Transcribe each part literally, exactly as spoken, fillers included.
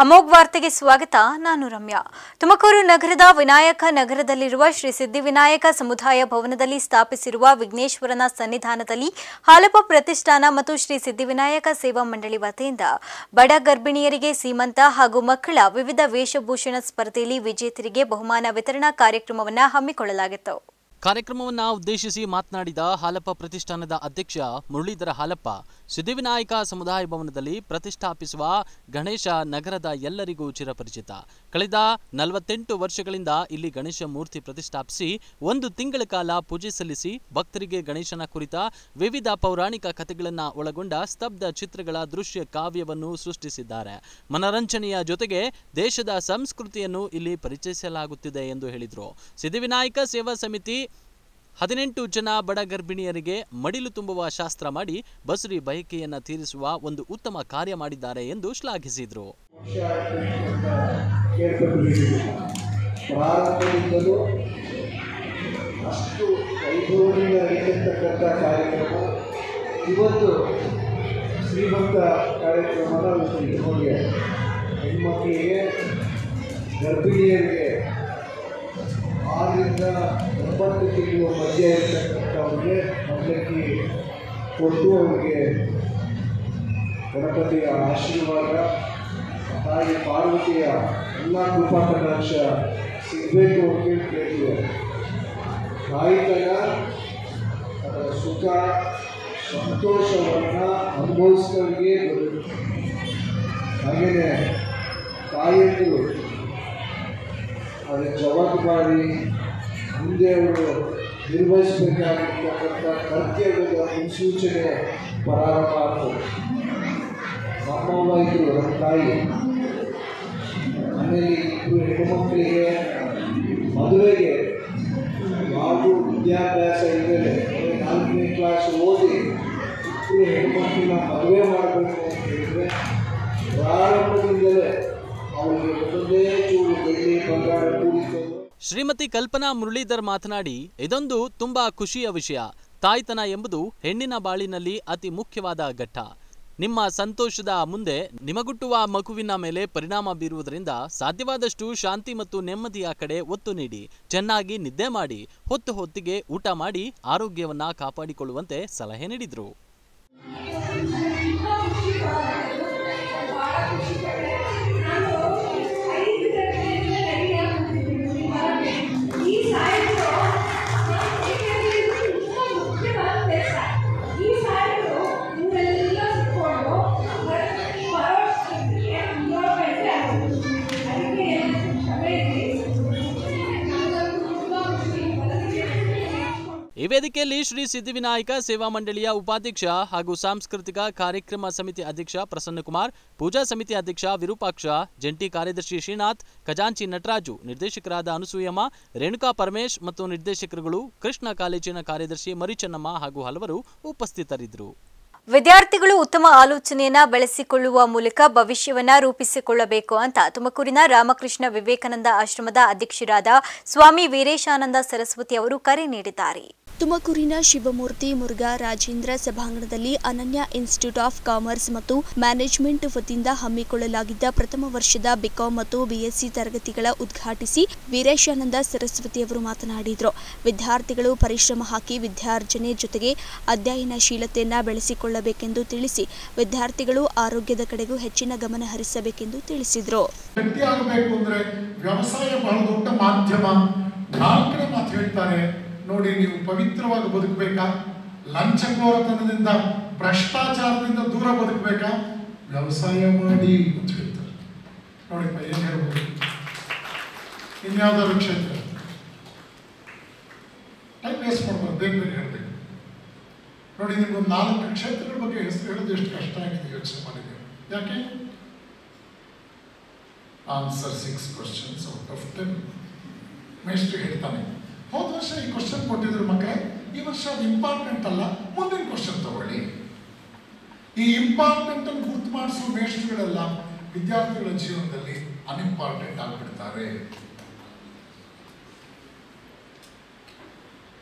ಅಮೋಘ್ ವಾರ್ತೆಗೆ ಸ್ವಾಗತ. ನಾನು ರಮ್ಯಾ. ತುಮಕೂರು ನಗರದ ವಿನಾಯಕ ನಗರದಲ್ಲಿರುವ ಶ್ರೀ ಸಿದ್ಧಿವಿನಾಯಕ ಸಮುದಾಯ ಭವನದಲ್ಲಿ ಸ್ಥಾಪಿಸಿರುವ ವಿಘ್ನೇಶ್ವರನ ಸನ್ನಿಧಾನದಲ್ಲಿ ಹಾಲಪ್ಪ ಪ್ರತಿಷ್ಠಾನ ಮತ್ತು ಶ್ರೀ ಸಿದ್ಧಿವಿನಾಯಕ ಸೇವಾ ಮಂಡಳಿ ವತಿಯಿಂದ ಬಡ ಗರ್ಭಿಣಿಯರಿಗೆ ಸೀಮಂತ ಹಾಗೂ ಮಕ್ಕಳ ವಿವಿಧ ವೇಷಭೂಷಣ ಸ್ಪರ್ಧೆಯಲ್ಲಿ ವಿಜೇತರಿಗೆ ಬಹುಮಾನ ವಿತರಣಾ ಕಾರ್ಯಕ್ರಮವನ್ನು ಹಮ್ಮಿಕೊಳ್ಳಲಾಗಿತ್ತು. ಕಾರ್ಯಕ್ರಮವನ್ನು ಉದ್ದೇಶಿಸಿ ಮಾತನಾಡಿದ ಹಾಲಪ್ಪ ಪ್ರತಿಷ್ಠಾನದ ಅಧ್ಯಕ್ಷ ಮುರಳೀಧರ ಹಾಲಪ್ಪ, ಸಿದ್ಧಿವಿನಾಯಕ ಸಮುದಾಯ ಭವನದಲ್ಲಿ ಪ್ರತಿಷ್ಠಾಪಿಸುವ ಗಣೇಶ ನಗರದ ಎಲ್ಲರಿಗೂ ಚಿರಪರಿಚಿತ. ಕಳೆದ ನಲವತ್ತೆಂಟು ವರ್ಷಗಳಿಂದ ಇಲ್ಲಿ ಗಣೇಶ ಮೂರ್ತಿ ಪ್ರತಿಷ್ಠಾಪಿಸಿ ಒಂದು ತಿಂಗಳ ಕಾಲ ಪೂಜೆ ಸಲ್ಲಿಸಿ ಭಕ್ತರಿಗೆ ಗಣೇಶನ ಕುರಿತ ವಿವಿಧ ಪೌರಾಣಿಕ ಕಥೆಗಳನ್ನು ಒಳಗೊಂಡ ಸ್ತಬ್ಧ ಚಿತ್ರಗಳ ದೃಶ್ಯ ಕಾವ್ಯವನ್ನು ಸೃಷ್ಟಿಸಿದ್ದಾರೆ. ಮನರಂಜನೆಯ ಜೊತೆಗೆ ದೇಶದ ಸಂಸ್ಕೃತಿಯನ್ನು ಇಲ್ಲಿ ಪರಿಚಯಿಸಲಾಗುತ್ತಿದೆ ಎಂದು ಹೇಳಿದರು. ಸಿದ್ಧಿವಿನಾಯಕ ಸೇವಾ ಸಮಿತಿ ಹದಿನೆಂಟು ಜನ ಬಡ ಗರ್ಭಿಣಿಯರಿಗೆ ಮಡಿಲು ತುಂಬುವ ಶಾಸ್ತ್ರ ಮಾಡಿ ಬಸುರಿ ಬಯಕೆಯನ್ನು ತೀರಿಸುವ ಒಂದು ಉತ್ತಮ ಕಾರ್ಯ ಮಾಡಿದ್ದಾರೆ ಎಂದು ಶ್ಲಾಘಿಸಿದರು. ಅಷ್ಟು ವೈಭವದಿಂದ ಇರತಕ್ಕಂಥ ಕಾರ್ಯಕ್ರಮ ಇವತ್ತು ಶ್ರೀಮಂತ ಕಾರ್ಯಕ್ರಮನ ಇಟ್ಕೊಂಡ್ರೆ ಹೆಣ್ಮಕ್ಳಿಗೆ ಗರ್ಭಿಣಿಯರಿಗೆ ಆರರಿಂದ ಒಂಬತ್ತು ತಿಂಗಳು ಮಧ್ಯೆ ಇರತಕ್ಕಂಥವ್ರಿಗೆ ಮಂಡಕ್ಕಿ ಕೊಟ್ಟು ಅವರಿಗೆ ಗಣಪತಿಯ ಆಶೀರ್ವಾದ, ತಾಯಿ ಪಾರ್ವತಿಯ ಎಲ್ಲ ಕೃಪಾ ಕಟಾಕ್ಷ ಸಿಗಬೇಕು ಅಂತ ಕೇಳಿದ್ರು. ತಾಯಿತನ ಅದರ ಸುಖ ಸಂತೋಷವನ್ನು ಅನುಭವಿಸಿದವರಿಗೆ ಬರುತ್ತೆ. ಹಾಗೆಯೇ ತಾಯಿಯಂದರು ಅದರ ಜವಾಬ್ದಾರಿ ಮುಂದೆ ಅವರು ನಿರ್ವಹಿಸಬೇಕಾಗಿರ್ತಕ್ಕಂಥ ಕರ್ತವ್ಯದ ಮುನ್ಸೂಚನೆ ಪ್ರಾರಂಭ ಆಗ್ತದೆ. ನಮ್ಮವ್ವ ಇದ್ರು, ನಮ್ಮ ತಾಯಿ. ಆಮೇಲೆ ಇಬ್ಬರು ಹೆಣ್ಣುಮಕ್ಕಳಿಗೆ ಮದುವೆಗೆ ಯಾವುದೂ ವಿದ್ಯಾಭ್ಯಾಸ ಇಲ್ಲದೆ ನಾಲ್ಕನೇ ಕ್ಲಾಸ್ ಓದಿ ಇಬ್ಬರು ಹೆಣ್ಣುಮಕ್ಕಳನ್ನ ಮದುವೆ ಮಾಡಬೇಕು ಅಂತ ಹೇಳಿದರೆ ಪ್ರಾರಂಭದಿಂದಲೇ ಶ್ರೀಮತಿ ಕಲ್ಪನಾ ಮುರಳೀಧರ್ ಮಾತನಾಡಿ, ಇದೊಂದು ತುಂಬಾ ಖುಷಿಯ ವಿಷಯ. ತಾಯ್ತನ ಎಂಬುದು ಹೆಣ್ಣಿನ ಬಾಳಿನಲ್ಲಿ ಅತಿ ಮುಖ್ಯವಾದ ಘಟ್ಟ. ನಿಮ್ಮ ಸಂತೋಷದ ಮುಂದೆ ನಿಮಗುಟ್ಟುವ ಮಗುವಿನ ಮೇಲೆ ಪರಿಣಾಮ ಬೀರುವುದರಿಂದ ಸಾಧ್ಯವಾದಷ್ಟು ಶಾಂತಿ ಮತ್ತು ನೆಮ್ಮದಿಯ ಕಡೆ ಒತ್ತು ನೀಡಿ ಚೆನ್ನಾಗಿ ನಿದ್ದೆ ಮಾಡಿ ಹೊತ್ತು ಹೊತ್ತಿಗೆ ಊಟ ಮಾಡಿ ಆರೋಗ್ಯವನ್ನ ಕಾಪಾಡಿಕೊಳ್ಳುವಂತೆ ಸಲಹೆ ನೀಡಿದರು. ಈ ವೇದಿಕೆಯಲ್ಲಿ ಶ್ರೀ ಸಿದ್ಧಿವಿನಾಯಕ ಸೇವಾ ಮಂಡಳಿಯ ಉಪಾಧ್ಯಕ್ಷ ಹಾಗೂ ಸಾಂಸ್ಕೃತಿಕ ಕಾರ್ಯಕ್ರಮ ಸಮಿತಿ ಅಧ್ಯಕ್ಷ ಪ್ರಸನ್ನಕುಮಾರ್, ಪೂಜಾ ಸಮಿತಿ ಅಧ್ಯಕ್ಷ ವಿರೂಪಾಕ್ಷ, ಜಂಟಿ ಕಾರ್ಯದರ್ಶಿ ಶ್ರೀನಾಥ್, ಖಜಾಂಚಿ ನಟರಾಜು, ನಿರ್ದೇಶಕರಾದ ಅನಸೂಯಮ್ಮ, ರೇಣುಕಾ ಪರಮೇಶ್ ಮತ್ತು ನಿರ್ದೇಶಕರುಗಳು, ಕೃಷ್ಣ ಕಾಲೇಜಿನ ಕಾರ್ಯದರ್ಶಿ ಮರಿಚನ್ನಮ್ಮ ಹಾಗೂ ಹಲವರು ಉಪಸ್ಥಿತರಿದ್ದರು. ವಿದ್ಯಾರ್ಥಿಗಳು ಉತ್ತಮ ಆಲೋಚನೆಯನ್ನ ಬೆಳೆಸಿಕೊಳ್ಳುವ ಮೂಲಕ ಭವಿಷ್ಯವನ್ನ ರೂಪಿಸಿಕೊಳ್ಳಬೇಕು ಅಂತ ತುಮಕೂರಿನ ರಾಮಕೃಷ್ಣ ವಿವೇಕಾನಂದ ಆಶ್ರಮದ ಅಧ್ಯಕ್ಷರಾದ ಸ್ವಾಮಿ ವೀರೇಶಾನಂದ ಸರಸ್ವತಿ ಅವರು ಕರೆ ನೀಡಿದ್ದಾರೆ. ತುಮಕೂರಿನ ಶಿವಮೂರ್ತಿ ಮುರುಘಾ ರಾಜೇಂದ್ರ ಸಭಾಂಗಣದಲ್ಲಿ ಅನನ್ಯ ಇನ್ಸ್ಟಿಟ್ಯೂಟ್ ಆಫ್ ಕಾಮರ್ಸ್ ಮತ್ತು ಮ್ಯಾನೇಜ್ಮೆಂಟ್ ವತಿಯಿಂದ ಹಮ್ಮಿಕೊಳ್ಳಲಾಗಿದ್ದ ಪ್ರಥಮ ವರ್ಷದ ಬಿಕಾಂ ಮತ್ತು ಬಿಎಸ್ಸಿ ತರಗತಿಗಳ ಉದ್ಘಾಟಿಸಿ ವೀರೇಶಾನಂದ ಸರಸ್ವತಿ ಅವರು ಮಾತನಾಡಿದರು. ವಿದ್ಯಾರ್ಥಿಗಳು ಪರಿಶ್ರಮ ಹಾಕಿ ವಿದ್ಯಾರ್ಜನೆ ಜೊತೆಗೆ ಅಧ್ಯಯನಶೀಲತೆಯನ್ನು ಬೆಳೆಸಿಕೊಳ್ಳಬೇಕೆಂದು ತಿಳಿಸಿ ವಿದ್ಯಾರ್ಥಿಗಳು ಆರೋಗ್ಯದ ಕಡೆಗೂ ಹೆಚ್ಚಿನ ಗಮನ ಹರಿಸಬೇಕೆಂದು ತಿಳಿಸಿದರು. ವ್ಯವಸಾಯ ಬಹಳ ದೊಡ್ಡ ಮಾಧ್ಯಮ. ನಾಲ್ಕನೇ ಮಾತು ಹೇಳ್ತಾರೆ ನೋಡಿ, ನೀವು ಪವಿತ್ರವಾಗಿ ಬದುಕಬೇಕಾ, ಲಂಚಕೋರತನದಿಂದ ಭ್ರಷ್ಟಾಚಾರದಿಂದ ದೂರ ಬದುಕಬೇಕಾ, ವ್ಯವಸಾಯ ಮಾಡಿ ಅಂತ ಹೇಳ್ತಾರೆ. ನೋಡಿ ಏನು ಹೇಳ್ಬೋದು, ಇನ್ಯಾವುದಾದ್ರು ಕ್ಷೇತ್ರ ಟೈಮ್ ವೇಸ್ಟ್ ಮಾಡ್ಬೋದು, ಬೇಗ ಬೇಗ ಹೇಳಬೇಕು. ನೋಡಿ ನಿಮ್ಗೊಂದು ನಾಲ್ಕು ಕ್ಷೇತ್ರಗಳ ಬಗ್ಗೆ ಹೆಸರು ಹೇಳೋದು ಎಷ್ಟು ಕಷ್ಟ ಆಗಿದೆ ಯೋಚನೆ ಮಾಡಿದ್ದೀವಿ. ಯಾಕೆ? Answer six questions out of ten. ಮೇಷ್ಟ್ರು ಹೇಳ್ತಾನೆ, ಹೋದ ವರ್ಷ ಈ ಕ್ವಶನ್ ಕೊಟ್ಟಿದ್ರು ಮಕ್ಕಳೇ, ಈ ವರ್ಷ ಅದು ಇಂಪಾರ್ಟೆಂಟ್ ಅಲ್ಲ, ಮುಂದಿನ ಕ್ವಶನ್ ತಗೊಳ್ಳಿ. ಈ ಇಂಪಾರ್ಟೆಂಟ್ ಅನ್ನು ಗುರ್ತು ಮಾಡಿಸುವ ಮೇಷ್ಟ್ರುಗಳೆಲ್ಲ ವಿದ್ಯಾರ್ಥಿಗಳ ಜೀವನದಲ್ಲಿ ಅನ್ಇಂಪಾರ್ಟೆಂಟ್ ಆಗಿಬಿಡ್ತಾರೆ.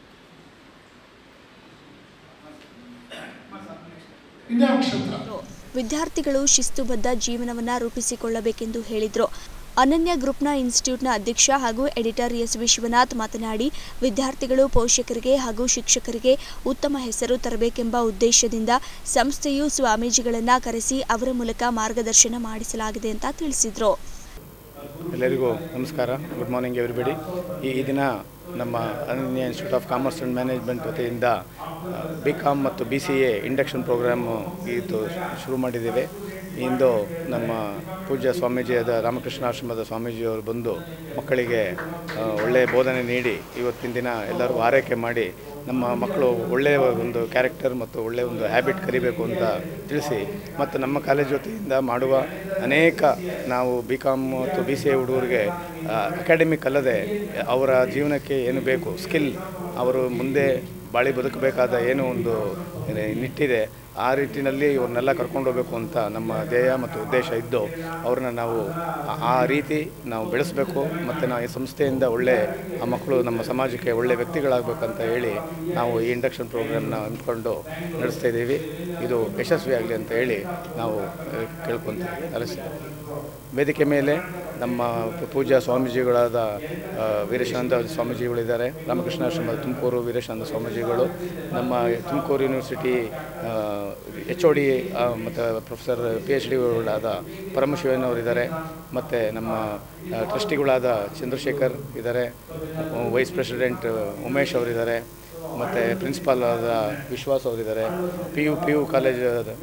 ಇನ್ಯಾವ ಕ್ಷೇತ್ರ? ವಿದ್ಯಾರ್ಥಿಗಳು ಶಿಸ್ತುಬದ್ಧ ಜೀವನವನ್ನು ರೂಪಿಸಿಕೊಳ್ಳಬೇಕೆಂದು ಹೇಳಿದರು. ಅನನ್ಯ ಗ್ರೂಪ್ನ ಇನ್ಸ್ಟಿಟ್ಯೂಟ್ನ ಅಧ್ಯಕ್ಷ ಹಾಗೂ ಎಡಿಟರ್ ಎಸ್ ವಿಶ್ವನಾಥ್ ಮಾತನಾಡಿ, ವಿದ್ಯಾರ್ಥಿಗಳು ಪೋಷಕರಿಗೆ ಹಾಗೂ ಶಿಕ್ಷಕರಿಗೆ ಉತ್ತಮ ಹೆಸರು ತರಬೇಕೆಂಬ ಉದ್ದೇಶದಿಂದ ಸಂಸ್ಥೆಯು ಸ್ವಾಮೀಜಿಗಳನ್ನು ಕರೆಸಿ ಅವರ ಮೂಲಕ ಮಾರ್ಗದರ್ಶನ ಮಾಡಿಸಲಾಗಿದೆ ಅಂತ ತಿಳಿಸಿದರು. ಎಲ್ಲರಿಗೂ ನಮಸ್ಕಾರ. Good morning everybody. ಈ ದಿನ ನಮ್ಮ Ananya institute of commerce and management ವತಿಯಿಂದ ಬಿ ಕಾಮ್ ಮತ್ತು B C A induction programme ಇದು ಶುರು ಮಾಡಿದ್ದೇವೆ. ಇಂದು ನಮ್ಮ ಪೂಜ್ಯ ಸ್ವಾಮೀಜಿಯಾದ ರಾಮಕೃಷ್ಣಾಶ್ರಮದ ಸ್ವಾಮೀಜಿಯವರು ಬಂದು ಮಕ್ಕಳಿಗೆ ಒಳ್ಳೆಯ ಬೋಧನೆ ನೀಡಿ ಇವತ್ತಿನ ದಿನ ಎಲ್ಲರೂ ಆರೈಕೆ ಮಾಡಿ ನಮ್ಮ ಮಕ್ಕಳು ಒಳ್ಳೆಯ ಒಂದು ಕ್ಯಾರೆಕ್ಟರ್ ಮತ್ತು ಒಳ್ಳೆಯ ಒಂದು ಹ್ಯಾಬಿಟ್ ಕಲಿಬೇಕು ಅಂತ ತಿಳಿಸಿ, ಮತ್ತು ನಮ್ಮ ಕಾಲೇಜ್ ವತಿಯಿಂದ ಮಾಡುವ ಅನೇಕ ನಾವು ಬಿ ಕಾಮ್ ಮತ್ತು ಬಿ ಸಿ ಎ ಹುಡುಗರಿಗೆ ಅಕಾಡೆಮಿಕ್ ಅಲ್ಲದೆ ಅವರ ಜೀವನಕ್ಕೆ ಏನು ಬೇಕು ಸ್ಕಿಲ್, ಅವರು ಮುಂದೆ ಬಾಳಿ ಬದುಕಬೇಕಾದ ಏನೋ ಒಂದು ನಿಟ್ಟಿದೆ, ಆ ರೀತಿಯಲ್ಲಿ ಇವ್ರನ್ನೆಲ್ಲ ಕರ್ಕೊಂಡು ಹೋಗಬೇಕು ಅಂತ ನಮ್ಮ ಧ್ಯೇಯ ಮತ್ತು ಉದ್ದೇಶ ಇದ್ದು ಅವ್ರನ್ನ ನಾವು ಆ ರೀತಿ ನಾವು ಬೆಳೆಸಬೇಕು. ಮತ್ತು ನಾವು ಈ ಸಂಸ್ಥೆಯಿಂದ ಒಳ್ಳೆ ಆ ಮಕ್ಕಳು ನಮ್ಮ ಸಮಾಜಕ್ಕೆ ಒಳ್ಳೆ ವ್ಯಕ್ತಿಗಳಾಗಬೇಕಂತ ಹೇಳಿ ನಾವು ಈ ಇಂಡಕ್ಷನ್ ಪ್ರೋಗ್ರಾಮ್ನ ಅಂದ್ಕೊಂಡು ನಡೆಸ್ತಾ ಇದ್ದೀವಿ. ಇದು ಯಶಸ್ವಿಯಾಗಲಿ ಅಂತ ಹೇಳಿ ನಾವು ಕೇಳ್ಕೊತೀವಿ. ಅಲಸಿ ವೇದಿಕೆ ಮೇಲೆ ನಮ್ಮ ಪೂಜ್ಯ ಸ್ವಾಮೀಜಿಗಳಾದ ವೀರೇಶಾನಂದ ಸ್ವಾಮೀಜಿಗಳಿದ್ದಾರೆ, ರಾಮಕೃಷ್ಣಾಶ್ರಮದ ತುಮಕೂರು ವೀರೇಶಾನಂದ ಸ್ವಾಮೀಜಿಗಳು, ನಮ್ಮ Tumakuru university H O D ಮತ್ತು ಪ್ರೊಫೆಸರ್ ಪಿ ಎಚ್ ಡಿಗಳಾದ ಪರಮಶಿವನವರಿದ್ದಾರೆ, ಮತ್ತು ನಮ್ಮ ಟ್ರಸ್ಟಿಗಳಾದ ಚಂದ್ರಶೇಖರ್ ಇದ್ದಾರೆ, ವೈಸ್ ಪ್ರೆಸಿಡೆಂಟ್ ಉಮೇಶ್ ಅವರಿದ್ದಾರೆ, ಮತ್ತು ಪ್ರಿನ್ಸಿಪಾಲ್ ಆದ ವಿಶ್ವಾಸ್ ಅವರಿದ್ದಾರೆ, P U P U college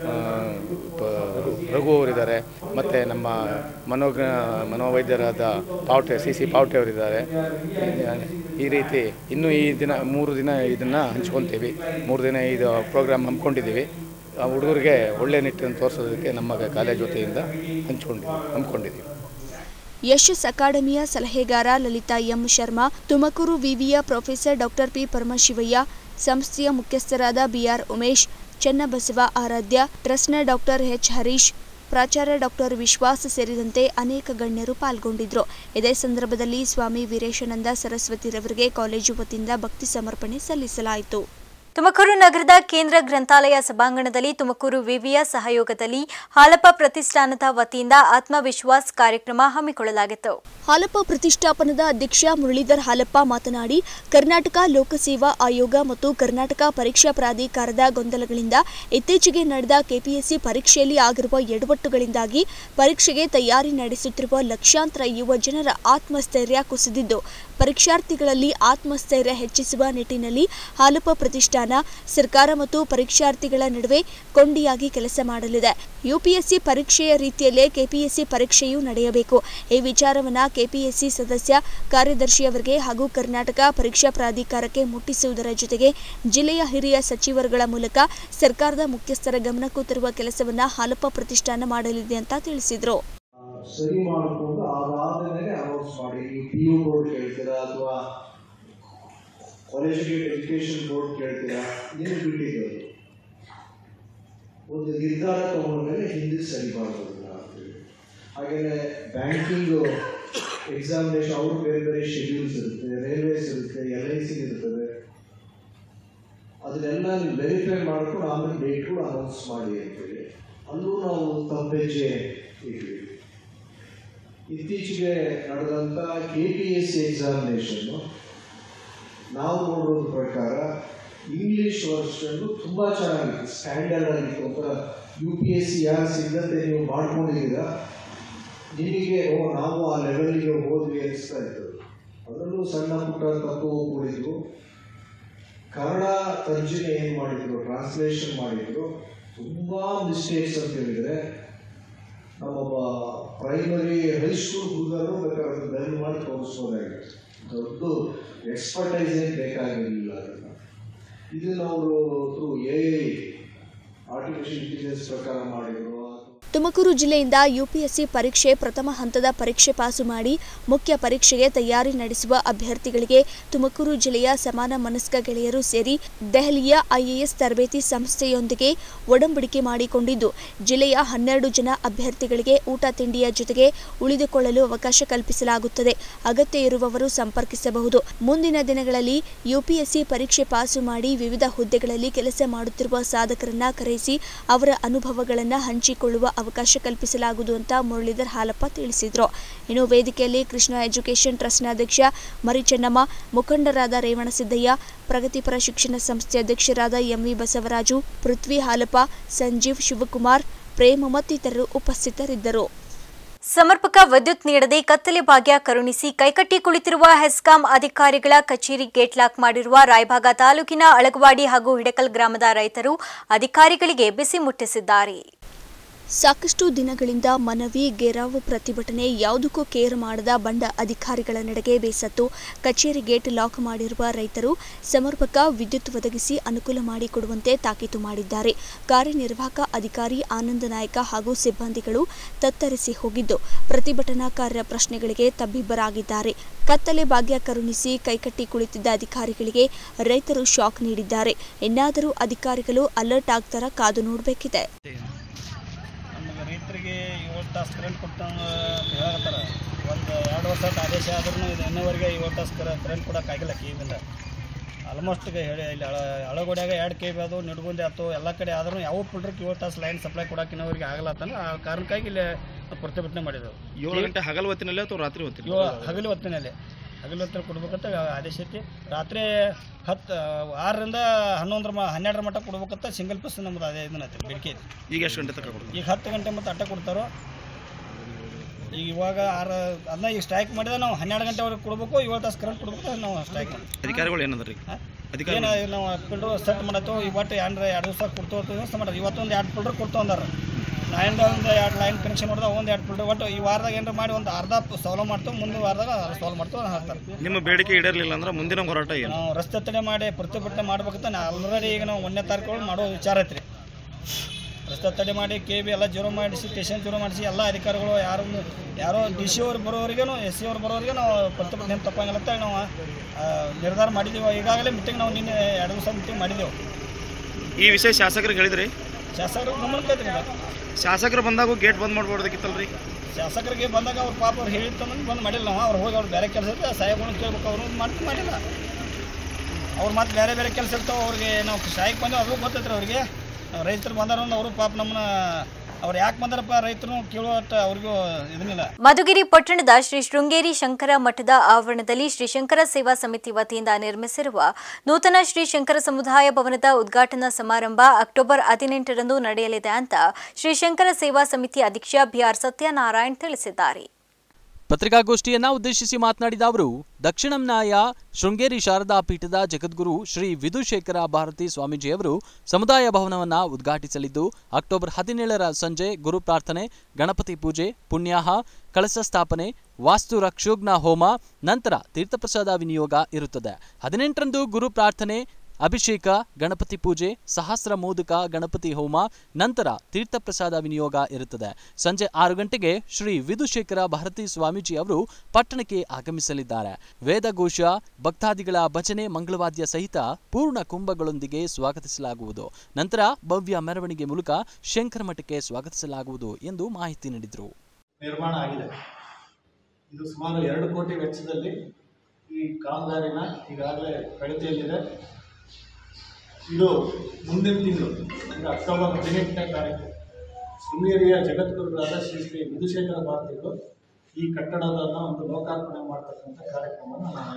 Raghu ಅವರಿದ್ದಾರೆ, ಮತ್ತು ನಮ್ಮ ಮನೋಜ್ಞ ಮನೋವೈದ್ಯರಾದ ಪಾವಟೆ ಸಿ ಸಿ ಪಾವಟೆ ಅವರಿದ್ದಾರೆ. ಈ ರೀತಿ ಇನ್ನೂ ಈ ದಿನ ಮೂರು ದಿನ ಇದನ್ನು ಹಂಚ್ಕೊತೀವಿ. ಮೂರು ದಿನ ಇದು ಪ್ರೋಗ್ರಾಮ್ ಹಮ್ಮಿಕೊಂಡಿದ್ದೀವಿ. ಆ ಹುಡುಗರಿಗೆ ಒಳ್ಳೆ ನಿಟ್ಟಿನ ತೋರಿಸೋದಕ್ಕೆ ನಮ್ಮ ಕಾಲೇಜ್ ವತಿಯಿಂದ ಹಂಚ್ಕೊಂಡು ಹಮ್ಮಿಕೊಂಡಿದ್ದೀವಿ. ಯಶಸ್ ಅಕಾಡೆಮಿಯ ಸಲಹೆಗಾರ ಲಲಿತಾ ಎಂ ಶರ್ಮಾ, ತುಮಕೂರು ವಿವಿಯ ಪ್ರೊಫೆಸರ್ ಡಾಕ್ಟರ್ ಪಿ ಪರಮಶಿವಯ್ಯ, ಸಂಸ್ಥೆಯ ಮುಖ್ಯಸ್ಥರಾದ ಬಿಆರ್ ಉಮೇಶ್, ಚನ್ನಬಸವ ಆರಾಧ್ಯ, ಟ್ರಸ್ಟ್ನ ಡಾಕ್ಟರ್ ಎಚ್ ಹರೀಶ್, ಪ್ರಾಚಾರ್ಯ ಡಾಕ್ಟರ್ ವಿಶ್ವಾಸ್ ಸೇರಿದಂತೆ ಅನೇಕ ಗಣ್ಯರು ಪಾಲ್ಗೊಂಡಿದ್ದರು. ಇದೇ ಸಂದರ್ಭದಲ್ಲಿ ಸ್ವಾಮಿ ವೀರೇಶಾನಂದ ಸರಸ್ವತಿರವರಿಗೆ ಕಾಲೇಜು ವತಿಯಿಂದ ಭಕ್ತಿ ಸಮರ್ಪಣೆ ಸಲ್ಲಿಸಲಾಯಿತು. ತುಮಕೂರು ನಗರದ ಕೇಂದ್ರ ಗ್ರಂಥಾಲಯ ಸಭಾಂಗಣದಲ್ಲಿ ತುಮಕೂರು ವಿವಿಯ ಸಹಯೋಗದಲ್ಲಿ ಹಾಲಪ್ಪ ಪ್ರತಿಷ್ಠಾನದ ವತಿಯಿಂದ ಆತ್ಮವಿಶ್ವಾಸ್ ಕಾರ್ಯಕ್ರಮ ಹಮ್ಮಿಕೊಳ್ಳಲಾಗಿತ್ತು. ಹಾಲಪ್ಪ ಪ್ರತಿಷ್ಠಾಪನದ ಅಧ್ಯಕ್ಷ ಮುರಳೀಧರ್ ಹಾಲಪ್ಪ ಮಾತನಾಡಿ, ಕರ್ನಾಟಕ ಲೋಕಸೇವಾ ಆಯೋಗ ಮತ್ತು ಕರ್ನಾಟಕ ಪರೀಕ್ಷಾ ಪ್ರಾಧಿಕಾರದ ಗೊಂದಲಗಳಿಂದ ಇತ್ತೀಚೆಗೆ ನಡೆದ ಕೆಪಿಎಸ್ಸಿ ಪರೀಕ್ಷೆಯಲ್ಲಿ ಆಗಿರುವ ಎಡವಟ್ಟುಗಳಿಂದಾಗಿ ಪರೀಕ್ಷೆಗೆ ತಯಾರಿ ನಡೆಸುತ್ತಿರುವ ಲಕ್ಷಾಂತರ ಯುವ ಜನರ ಆತ್ಮಸ್ಥೈರ್ಯ ಕುಸಿದಿದ್ದು, ಪರೀಕ್ಷಾರ್ಥಿಗಳಲ್ಲಿ ಆತ್ಮಸ್ಥೈರ್ಯ ಹೆಚ್ಚಿಸುವ ನಿಟ್ಟಿನಲ್ಲಿ ಹಾಲಪ್ಪ ಪ್ರತಿಷ್ಠಾನ ಸರ್ಕಾರ ಮತ್ತು ಪರೀಕ್ಷಾರ್ಥಿಗಳ ನಡುವೆ ಕೊಂಡಿಯಾಗಿ ಕೆಲಸ ಮಾಡಲಿದೆ. ಯುಪಿಎಸ್ಸಿ ಪರೀಕ್ಷೆಯ ರೀತಿಯಲ್ಲೇ ಕೆಪಿಎಸ್ಸಿ ಪರೀಕ್ಷೆಯೂ ನಡೆಯಬೇಕು. ಈ ವಿಚಾರವನ್ನು ಕೆಪಿಎಸ್ಸಿ ಸದಸ್ಯ ಕಾರ್ಯದರ್ಶಿಯವರಿಗೆ ಹಾಗೂ ಕರ್ನಾಟಕ ಪರೀಕ್ಷಾ ಪ್ರಾಧಿಕಾರಕ್ಕೆ ಮುಟ್ಟಿಸುವುದರ ಜೊತೆಗೆ ಜಿಲ್ಲೆಯ ಹಿರಿಯ ಸಚಿವರುಗಳ ಮೂಲಕ ಸರ್ಕಾರದ ಮುಖ್ಯಸ್ಥರ ಗಮನಕ್ಕೂ ತರುವ ಕೆಲಸವನ್ನು ಹಾಲಪ್ಪ ಪ್ರತಿಷ್ಠಾನ ಮಾಡಲಿದೆ ಅಂತ ತಿಳಿಸಿದರು. ಸರಿ ಮಾಡಿಕೊಂಡು ಅದಾದಮೇಲೆ ಅನೌನ್ಸ್ ಮಾಡಿ. ನೀವು ಪಿ ಯು ಬೋರ್ಡ್ ಕೇಳ್ತೀರಾ ಅಥವಾ ಕಾಲೇಜಿಗೆ ಎಜುಕೇಶನ್ ಬೋರ್ಡ್ ಕೇಳ್ತೀರಾ, ಏನು ಬಿಟ್ಟಿದ್ದು ಒಂದು ನಿರ್ಧಾರ ತಗೊಂಡ್ಮೇಲೆ ಹಿಂದೆ ಸರಿ ಮಾಡೋದಿಲ್ಲ ಅಂತೇಳಿ. ಹಾಗೆಯೇ ಬ್ಯಾಂಕಿಂಗು ಎಕ್ಸಾಮಿನೇಷನ್ ಅವರು ಬೇರೆ ಬೇರೆ ಶೆಡ್ಯೂಲ್ಸ್ ಇರುತ್ತೆ, ರೈಲ್ವೇಸ್ ಇರುತ್ತೆ, ಎಲ್ ಐ ಸಿ ಇರ್ತದೆ. ಅದನ್ನೆಲ್ಲ ನೀವು ವೆರಿಫೈ ಮಾಡ್ಕೊಂಡು ಆಮೇಲೆ ಡೇಟ್ಗಳು ಅನೌನ್ಸ್ ಮಾಡಿ ಅಂತೇಳಿ ಅಲ್ಲೂ ನಾವು ತಪ್ಪೆಜ್ಜೆ ಇಟ್ವಿ. ಇತ್ತೀಚೆಗೆ ನಡೆದಂಥ ಕೆ ಪಿ ಎಸ್ ಸಿ ಎಕ್ಸಾಮಿನೇಷನ್ನು ನಾವು ನೋಡೋದ್ರ ಪ್ರಕಾರ ಇಂಗ್ಲೀಷ್ ವರ್ಷನ್ನು ತುಂಬ ಚೆನ್ನಾಗಿತ್ತು, ಸ್ಟ್ಯಾಂಡರ್ಡ್ ಆಗಿತ್ತು. ಒಂಥರ ಯು ಪಿ ಎಸ್ ಸಿ ಯಾರು ಸಿದ್ಧತೆ ನೀವು ಮಾಡ್ಕೊಂಡಿದ್ದೀರಾ, ನಿಮಗೆ ಓ ನಾವು ಆ ಲೆವೆಲ್ಗೆ ಹೋದ್ವಿ ಅನಿಸ್ತಾ ಇತ್ತು. ಅದರಲ್ಲೂ ಸಣ್ಣ ಪುಟ್ಟ ತಪ್ಪು ಕೂಡಿದ್ರು. ಕನ್ನಡ ತರ್ಜುಮೆ ಏನು ಮಾಡಿದ್ರು, ಟ್ರಾನ್ಸ್ಲೇಷನ್ ಮಾಡಿದ್ರು, ತುಂಬ ಮಿಸ್ಟೇಕ್ಸ್ ಅಂತ ಹೇಳಿದರೆ ನಮ್ಮೊಬ್ಬ ಪ್ರೈಮರಿ ಹೈಸ್ಕೂಲ್ ಹುಡುಗರು ಬೇಕಾದ್ರೆ ದಯವು ಮಾಡಿ ತೋರಿಸ್ಬೋದಾಗಿತ್ತು. ದೊಡ್ಡ ಎಕ್ಸ್ಪರ್ಟೈಸ್ ಏನು ಬೇಕಾಗಿರಲಿಲ್ಲ. ಅದನ್ನು ಇದನ್ನು ಅವರು through A I artificial intelligence ಪ್ರಕಾರ ಮಾಡಿದರು. ತುಮಕೂರು ಜಿಲ್ಲೆಯಿಂದ ಯುಪಿಎಸ್ಸಿ ಪರೀಕ್ಷೆ ಪ್ರಥಮ ಹಂತದ ಪರೀಕ್ಷೆ ಪಾಸು ಮಾಡಿ ಮುಖ್ಯ ಪರೀಕ್ಷೆಗೆ ತಯಾರಿ ನಡೆಸುವ ಅಭ್ಯರ್ಥಿಗಳಿಗೆ ತುಮಕೂರು ಜಿಲ್ಲೆಯ ಸಮಾನ ಮನಸ್ಕ ಗೆಳೆಯರು ಸೇರಿ ದೆಹಲಿಯ ಐಎಎಸ್ ತರಬೇತಿ ಸಂಸ್ಥೆಯೊಂದಿಗೆ ಒಡಂಬಡಿಕೆ ಮಾಡಿಕೊಂಡಿದ್ದು ಜಿಲ್ಲೆಯ ಹನ್ನೆರಡು ಜನ ಅಭ್ಯರ್ಥಿಗಳಿಗೆ ಊಟ ತಿಂಡಿಯ ಜೊತೆಗೆ ಉಳಿದುಕೊಳ್ಳಲು ಅವಕಾಶ ಕಲ್ಪಿಸಲಾಗುತ್ತದೆ. ಅಗತ್ಯ ಇರುವವರು ಸಂಪರ್ಕಿಸಬಹುದು. ಮುಂದಿನ ದಿನಗಳಲ್ಲಿ ಯುಪಿಎಸ್ಸಿ ಪರೀಕ್ಷೆ ಪಾಸು ಮಾಡಿ ವಿವಿಧ ಹುದ್ದೆಗಳಲ್ಲಿ ಕೆಲಸ ಮಾಡುತ್ತಿರುವ ಸಾಧಕರನ್ನ ಕರೆಸಿ ಅವರ ಅನುಭವಗಳನ್ನು ಹಂಚಿಕೊಳ್ಳುವ ಅವಕಾಶ ಕಲ್ಪಿಸಲಾಗುವುದು ಅಂತ ಮುರಳೀಧರ್ ಹಾಲಪ್ಪ ತಿಳಿಸಿದರು. ಇನ್ನು ವೇದಿಕೆಯಲ್ಲಿ ಕೃಷ್ಣ ಎಜುಕೇಷನ್ ಟ್ರಸ್ಟ್ನ ಅಧ್ಯಕ್ಷ ಮರಿಚನ್ನಮ್ಮ, ಮುಖಂಡರಾದ ರೇವಣಸಿದ್ದಯ್ಯ, ಪ್ರಗತಿಪರ ಶಿಕ್ಷಣ ಸಂಸ್ಥೆ ಅಧ್ಯಕ್ಷರಾದ ಎಂವಿ ಬಸವರಾಜು, ಪೃಥ್ವಿ ಹಾಲಪ್ಪ, ಸಂಜೀವ್, ಶಿವಕುಮಾರ್, ಪ್ರೇಮ ಮತ್ತಿತರರು ಉಪಸ್ಥಿತರಿದ್ದರು. ಸಮರ್ಪಕ ವಿದ್ಯುತ್ ನೀಡದೆ ಕತ್ತಲೆ ಭಾಗ್ಯ ಕರುಣಿಸಿ ಕೈಕಟ್ಟಿ ಕುಳಿತಿರುವ ಹೆಸ್ಕಾಂ ಅಧಿಕಾರಿಗಳ ಕಚೇರಿ ಗೇಟ್ ಲಾಕ್ ಮಾಡಿರುವ ರಾಯಭಾಗ ತಾಲೂಕಿನ ಅಳಗವಾಡಿ ಹಾಗೂ ಹಿಡಕಲ್ ಗ್ರಾಮದ ರೈತರು ಅಧಿಕಾರಿಗಳಿಗೆ ಬಿಸಿ ಮುಟ್ಟಿಸಿದ್ದಾರೆ. ಸಾಕಷ್ಟು ದಿನಗಳಿಂದ ಮನವಿ, ಗೆರಾವು ಪ್ರತಿಭಟನೆ ಯಾವುದಕ್ಕೂ ಕೇರ್ ಮಾಡದ ಬಂಡ ಅಧಿಕಾರಿಗಳ ನಡೆಗೆ ಬೇಸತ್ತು ಕಚೇರಿ ಗೇಟ್ ಲಾಕ್ ಮಾಡಿರುವ ರೈತರು ಸಮರ್ಪಕ ವಿದ್ಯುತ್ ಒದಗಿಸಿ ಅನುಕೂಲ ಮಾಡಿಕೊಡುವಂತೆ ತಾಕೀತು ಮಾಡಿದ್ದಾರೆ. ಕಾರ್ಯನಿರ್ವಾಹಕ ಅಧಿಕಾರಿ ಆನಂದ ನಾಯಕ ಹಾಗೂ ಸಿಬ್ಬಂದಿಗಳು ತತ್ತರಿಸಿ ಹೋಗಿದ್ದು ಪ್ರತಿಭಟನಾಕಾರರ ಪ್ರಶ್ನೆಗಳಿಗೆ ತಬ್ಬಿಬ್ಬರಾಗಿದ್ದಾರೆ. ಕತ್ತಲೆ ಭಾಗ್ಯ ಕರುಣಿಸಿ ಕೈಕಟ್ಟಿ ಕುಳಿತಿದ್ದ ಅಧಿಕಾರಿಗಳಿಗೆ ರೈತರು ಶಾಕ್ ನೀಡಿದ್ದಾರೆ. ಇನ್ನಾದರೂ ಅಧಿಕಾರಿಗಳು ಅಲರ್ಟ್ ಆಗ್ತಾರ ಕಾದು ನೋಡಬೇಕಿದೆ. ರೈತರಿಗೆ ಏಳು ತಾಸು ಕರೆಂಟ್ ಕೊಟ್ಟು ಹೇಳತ್ತಾರ. ಒಂದು ಎರಡು ವರ್ಷ ಆದೇಶ ಆದ್ರೂ ಇದು ಇನ್ನೂವರೆಗೆ ಏಳು ತಾಸು ಕರೆಂಟ್ ಕೊಡೋಕ್ಕಾಗಿಲ್ಲ ಕೆ ಬಿಂದ. ಆಲ್ಮೋಸ್ಟ್ ಹೇಳಿ ಇಲ್ಲಿ ಅಳ ಅಳಗೋಡ್ಯಾಗ ಎರಡು ಕೆ ಬಿ ಅದು ನಿಡ್ಗುಂದೆ ಆಯ್ತು ಎಲ್ಲ ಕಡೆ ಆದ್ರೂ ಯಾವ ಫಿಲ್ಟ್ರಿಗೆ ಏಳು ತಾಸು ಲೈನ್ ಸಪ್ಲೈ ಕೊಡೋಕೆ ಇನ್ನೂವರೆಗೆ ಆಗಲತ್ತಾನ. ಆ ಕಾರಣಕ್ಕಾಗಿ ಇಲ್ಲಿ ಪ್ರತಿಭಟನೆ ಮಾಡಿದ್ರು. ಏಳು ಗಂಟೆ ಹಗಲು ಹೊತ್ತಿನಲ್ಲಿ ಅಥವಾ ರಾತ್ರಿ ಹೊತ್ತಿನಲ್ಲಿ? ಹಗಲು ಹೊತ್ತಿನಲ್ಲಿ ಹಗಲು ಹೊತ್ತಿನಲ್ಲಿ ಕೊಡ್ಬೇಕಂತ ಆದೇಶ ಐತಿ. ರಾತ್ರಿ ಹತ್ತು ಆರರಿಂದ ಹನ್ನೊಂದರ ಮ ಹನ್ನೆರಡರ ಮಟ್ಟ ಕೊಡ್ಬೇಕಂತ ಸಿಂಗಲ್ ಪೀಸ್ ನಮ್ದು ಅದೇ ಇದನ್ನ ಐತಿ ಬೇಡಿಕೆ ಐತಿ. ಈಗ ಎಷ್ಟು ಗಂಟೆ ತನಕ ಕೊಡ್ತೀವಿ? ಈಗ ಹತ್ತು ಗಂಟೆ ಮತ್ತು ಅಟ್ಟ ಕೊಡ್ತಾರೋ. ಈಗ ಇವಾಗ ಆರು ಅದನ್ನ ಈಗ ಸ್ಟ್ರೈಕ್ ಮಾಡಿದ್ರೆ ನಾವು ಹನ್ನೆರಡು ಗಂಟೆವರೆಗೆ ಕೊಡಬೇಕು, ಏಳು ತಾಸು ಕರೆಂಟ್ ಕೊಡ್ಬೇಕು ನಾವು ಸ್ಟ್ರೈಕ್ ಮಾಡಿ. ಅಧಿಕಾರಿಗಳು ಏನಂದ್ರಿ? ಏನು ನಾವು ಫಿಲ್ಡ್ರು ಸೆಟ್ ಮಾಡತ್ತೋ ಇವತ್ತು ಎರಡು ಎರಡು ದಿವಸ ಕೊಡ್ತೋ ವ್ಯವಸ್ಥೆ ಮಾಡೋದು. ಇವತ್ತೊಂದು ಎರಡು ಫಿಲ್ಡ್ರ್ ಕೊಡ್ತೋ ಅಂದಾರ. ನಾಯಿಂದ ಒಂದು ಎರಡು ಲೈನ್ ಕನೆಕ್ಷನ್ ಮಾಡಿದ ಒಂದು ಎರಡು ಫಿಲ್ಡ್ರ್ ಒಟ್ಟು ಈ ವಾರದಾಗ ಏನಾರ ಮಾಡಿ ಒಂದು ಅರ್ಧ ಸಾಲ್ವ್ ಮಾಡ್ತೇವೆ, ಮುಂದಿನ ವಾರದಾಗ ಸಾಲ್ವ್ ಮಾಡ್ತೇವೆ ಹೇಳ್ತಾರೆ. ನಿಮ್ಮ ಬೇಡಿಕೆ ಈಡೇರಲಿಲ್ಲ ಅಂದ್ರೆ ಮುಂದಿನ ಹೋರಾಟ ಏನು? ನಾವು ರಸ್ತೆ ತಡೆ ಮಾಡಿ ಪ್ರತಿಭಟನೆ ಮಾಡ್ಬೇಕಂತ ನಾ ಆಲ್ರೆಡಿ ಈಗ ನಾವು ಒಂದನೇ ತಾರೀಕು ಮಾಡೋ ವಿಚಾರ ಐತ್ರಿ. ರಸ್ತೆ ತಡೆ ಮಾಡಿ ಕೆ ಬಿ ಎಲ್ಲ ಜೀರೋ ಮಾಡಿಸಿ ಸ್ಟೇಷನ್ ಜೀರೋ ಮಾಡಿಸಿ ಎಲ್ಲ ಅಧಿಕಾರಿಗಳು ಯಾರು ಯಾರೋ ಡಿ ಸಿ ಅವ್ರು ಬರೋವರೆಗೂ ಎಸ್ ಸಿ ಅವ್ರು ಬರೋವರೆಗೆ ನಾವು ಪ್ರತಿಭಟನೆ ತಪ್ಪಂಗಿಲ್ಲ ಅಂತ ನಾವು ನಿರ್ಧಾರ ಮಾಡಿದ್ದೀವಿ. ಈಗಾಗಲೇ ಮೀಟಿಂಗ್ ನಾವು ನಿನ್ನೆ ಎರಡು ದಿವಸ ಮೀಟಿಂಗ್ ಮಾಡಿದ್ದೆವು. ಈ ವಿಷಯ ಶಾಸಕರಿಗೆ ಹೇಳಿದ್ರಿ? ಶಾಸಕರು ಗಮನ ಕೈತ್ರಿ. ಶಾಸಕರು ಬಂದಾಗ ಗೇಟ್ ಬಂದ್ ಮಾಡ್ಬೋದಕ್ಕಿತ್ತಲ್ರಿ? ಶಾಸಕರಿಗೆ ಬಂದಾಗ ಅವ್ರ ಪಾಪ ಅವ್ರು ಹೇಳಿತ್ತಂದ್ರೆ ಬಂದು ಮಾಡಿಲ್ಲ. ನಾವು ಅವ್ರು ಹೋಗಿ ಅವ್ರು ಬೇರೆ ಕೆಲಸ ಇರ್ತದೆ ಸಾಹೇಬ್ಗಳನ್ನ ಕೇಳ್ಬೇಕು, ಅವರು ಮಾಡ್ತೀವಿ ಮಾಡಿಲ್ಲ. ಅವ್ರು ಮತ್ತೆ ಬೇರೆ ಬೇರೆ ಕೆಲಸ ಇರ್ತಾವೆ ಅವ್ರಿಗೆ. ನಾವು ಸ್ಟ್ರೈಕ್ ಬಂದು ಅವ್ರಿಗೂ ಗೊತ್ತೈತ್ರಿ ಅವ್ರಿಗೆ. ರೈತರು ಬಂದಾರ ಅವರು ಪಾಪ ನಮ್ಮನ್ನ ಅವ್ರು ಯಾಕೆ ಬಂದಾರಪ್ಪ ರೈತರು ಕೇಳುವಟ್ಟ ಅವ್ರಿಗೂ ಇದನ್ನಿಲ್ಲ. ಮಧುಗಿರಿ ಪಟ್ಟಣದ ಶ್ರೀ ಶೃಂಗೇರಿ ಶಂಕರ ಮಠದ ಆವರಣದಲ್ಲಿ ಶ್ರೀ ಶಂಕರ ಸೇವಾ ಸಮಿತಿ ವತಿಯಿಂದ ನಿರ್ಮಿಸಿರುವ ನೂತನ ಶ್ರೀ ಶಂಕರ ಸಮುದಾಯ ಭವನದ ಉದ್ಘಾಟನಾ ಸಮಾರಂಭ ಅಕ್ಟೋಬರ್ ಹದಿನೆಂಟರಂದು ನಡೆಯಲಿದೆ ಅಂತ ಶ್ರೀ ಶಂಕರ ಸೇವಾ ಸಮಿತಿ ಅಧ್ಯಕ್ಷ ಬಿಆರ್ ಸತ್ಯನಾರಾಯಣ್ ತಿಳಿಸಿದ್ದಾರೆ. ಪತ್ರಿಕಾಗೋಷ್ಠಿಯನ್ನ ಉದ್ದೇಶಿಸಿ ಮಾತನಾಡಿದ ಅವರು, ದಕ್ಷಿಣಂನಾಯ ಶೃಂಗೇರಿ ಶಾರದಾ ಪೀಠದ ಜಗದ್ಗುರು ಶ್ರೀ ವಿಧುಶೇಖರ ಭಾರತಿ ಸ್ವಾಮೀಜಿಯವರು ಸಮುದಾಯ ಭವನವನ್ನ ಉದ್ಘಾಟಿಸಲಿದ್ದು ಅಕ್ಟೋಬರ್ ಹದಿನೇಳರ ಸಂಜೆ ಗುರು ಪ್ರಾರ್ಥನೆ, ಗಣಪತಿ ಪೂಜೆ, ಪುಣ್ಯಾಹ, ಕಳಸ ಸ್ಥಾಪನೆ, ವಾಸ್ತು ರಕ್ಷೋಗ್ನ ಹೋಮ, ನಂತರ ತೀರ್ಥಪ್ರಸಾದ ವಿನಿಯೋಗ ಇರುತ್ತದೆ. ಹದಿನೆಂಟರಂದು ಗುರು ಪ್ರಾರ್ಥನೆ, ಅಭಿಷೇಕ, ಗಣಪತಿ ಪೂಜೆ, ಸಹಸ್ರ ಮೋದಕ ಗಣಪತಿ ಹೋಮ, ನಂತರ ತೀರ್ಥಪ್ರಸಾದ ವಿನಿಯೋಗ ಇರುತ್ತದೆ. ಸಂಜೆ ಆರು ಗಂಟೆಗೆ ಶ್ರೀ ವಿಧುಶೇಖರ ಭಾರತಿ ಸ್ವಾಮೀಜಿ ಅವರು ಪಟ್ಟಣಕ್ಕೆ ಆಗಮಿಸಲಿದ್ದಾರೆ. ವೇದಘೋಷ, ಭಕ್ತಾದಿಗಳ ಭಜನೆ, ಮಂಗಳವಾದ್ಯ ಸಹಿತ ಪೂರ್ಣ ಕುಂಭಗಳೊಂದಿಗೆ ಸ್ವಾಗತಿಸಲಾಗುವುದು. ನಂತರ ಭವ್ಯ ಮೆರವಣಿಗೆ ಮೂಲಕ ಶಂಕರ ಮಠಕ್ಕೆ ಸ್ವಾಗತಿಸಲಾಗುವುದು ಎಂದು ಮಾಹಿತಿ ನೀಡಿದರು. ನಿರ್ಮಾಣ ಆಗಿದೆ. ಇದು ಸುಮಾರು ಎರಡು ಕೋಟಿ ವೆಚ್ಚದಲ್ಲಿ ಈ ಕಾಮಗಾರಿನ ಈಗಾಗಲೇ ಪ್ರಗತಿಯಲ್ಲಿದೆ. ಇದು ಮುಂದಿನ ತಿಂಗಳು ಅಂದರೆ ಅಕ್ಟೋಬರ್ ಹದಿನೆಂಟನೇ ತಾರೀಕು ಶೃಂಗೇರಿಯ ಜಗದ್ಗುರುಗಳಾದ ಶ್ರೀ ಶ್ರೀ ವಿಧುಶೇಖರ ಭಾರತಿಗಳು ಈ ಕಟ್ಟಡವನ್ನು ಒಂದು ಲೋಕಾರ್ಪಣೆ ಮಾಡ್ತಕ್ಕಂಥ ಕಾರ್ಯಕ್ರಮವನ್ನು ನಾನು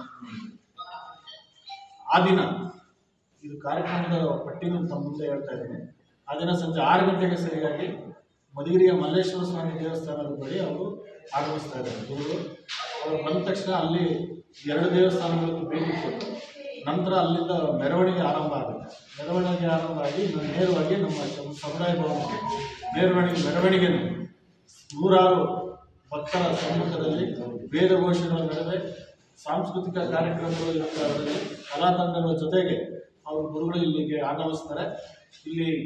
ಆ ದಿನ ಇದು ಕಾರ್ಯಕ್ರಮದ ಪಟ್ಟಿನ ತಮ್ಮ ಮುಂದೆ ಹೇಳ್ತಾ ಇದ್ದೀನಿ. ಆ ದಿನ ಸಂಜೆ ಆರು ಗಂಟೆಗೆ ಸರಿಯಾಗಿ ಮಧುಗಿರಿಯ ಮಲ್ಲೇಶ್ವರ ಸ್ವಾಮಿ ದೇವಸ್ಥಾನದ ಬಳಿ ಅವರು ಆಗಮಿಸ್ತಾ ಇದ್ದಾರೆ ಗುರುಗಳು. ಅವರು ಬಂದ ತಕ್ಷಣ ಅಲ್ಲಿ ಎರಡು ದೇವಸ್ಥಾನಗಳಿಗೆ ಭೇಟಿ ಕೊಟ್ಟು ನಂತರ ಅಲ್ಲಿಂದ ಮೆರವಣಿಗೆ ಆರಂಭ ಆಗುತ್ತೆ. ಮೆರವಣಿಗೆ ಆರಂಭ ಆಗಿ ನೇರವಾಗಿ ನಮ್ಮ ಸಮುದಾಯ ಭವನಕ್ಕೆ ಮೆರವಣಿಗೆ ಮೆರವಣಿಗೆಯನ್ನು ನೂರಾರು ಭಕ್ತರ ಸಮ್ಮುಖದಲ್ಲಿ ವೇದಘೋಷಗಳ ನಡುವೆ ಸಾಂಸ್ಕೃತಿಕ ಕಾರ್ಯಕ್ರಮಗಳು ಇರುತ್ತೆ. ಅದರಲ್ಲಿ ಕಲಾತಂಡಗಳ ಜೊತೆಗೆ ಅವರು ಗುರುಗಳು ಇಲ್ಲಿಗೆ ಆಗಮಿಸ್ತಾರೆ. ಇಲ್ಲಿ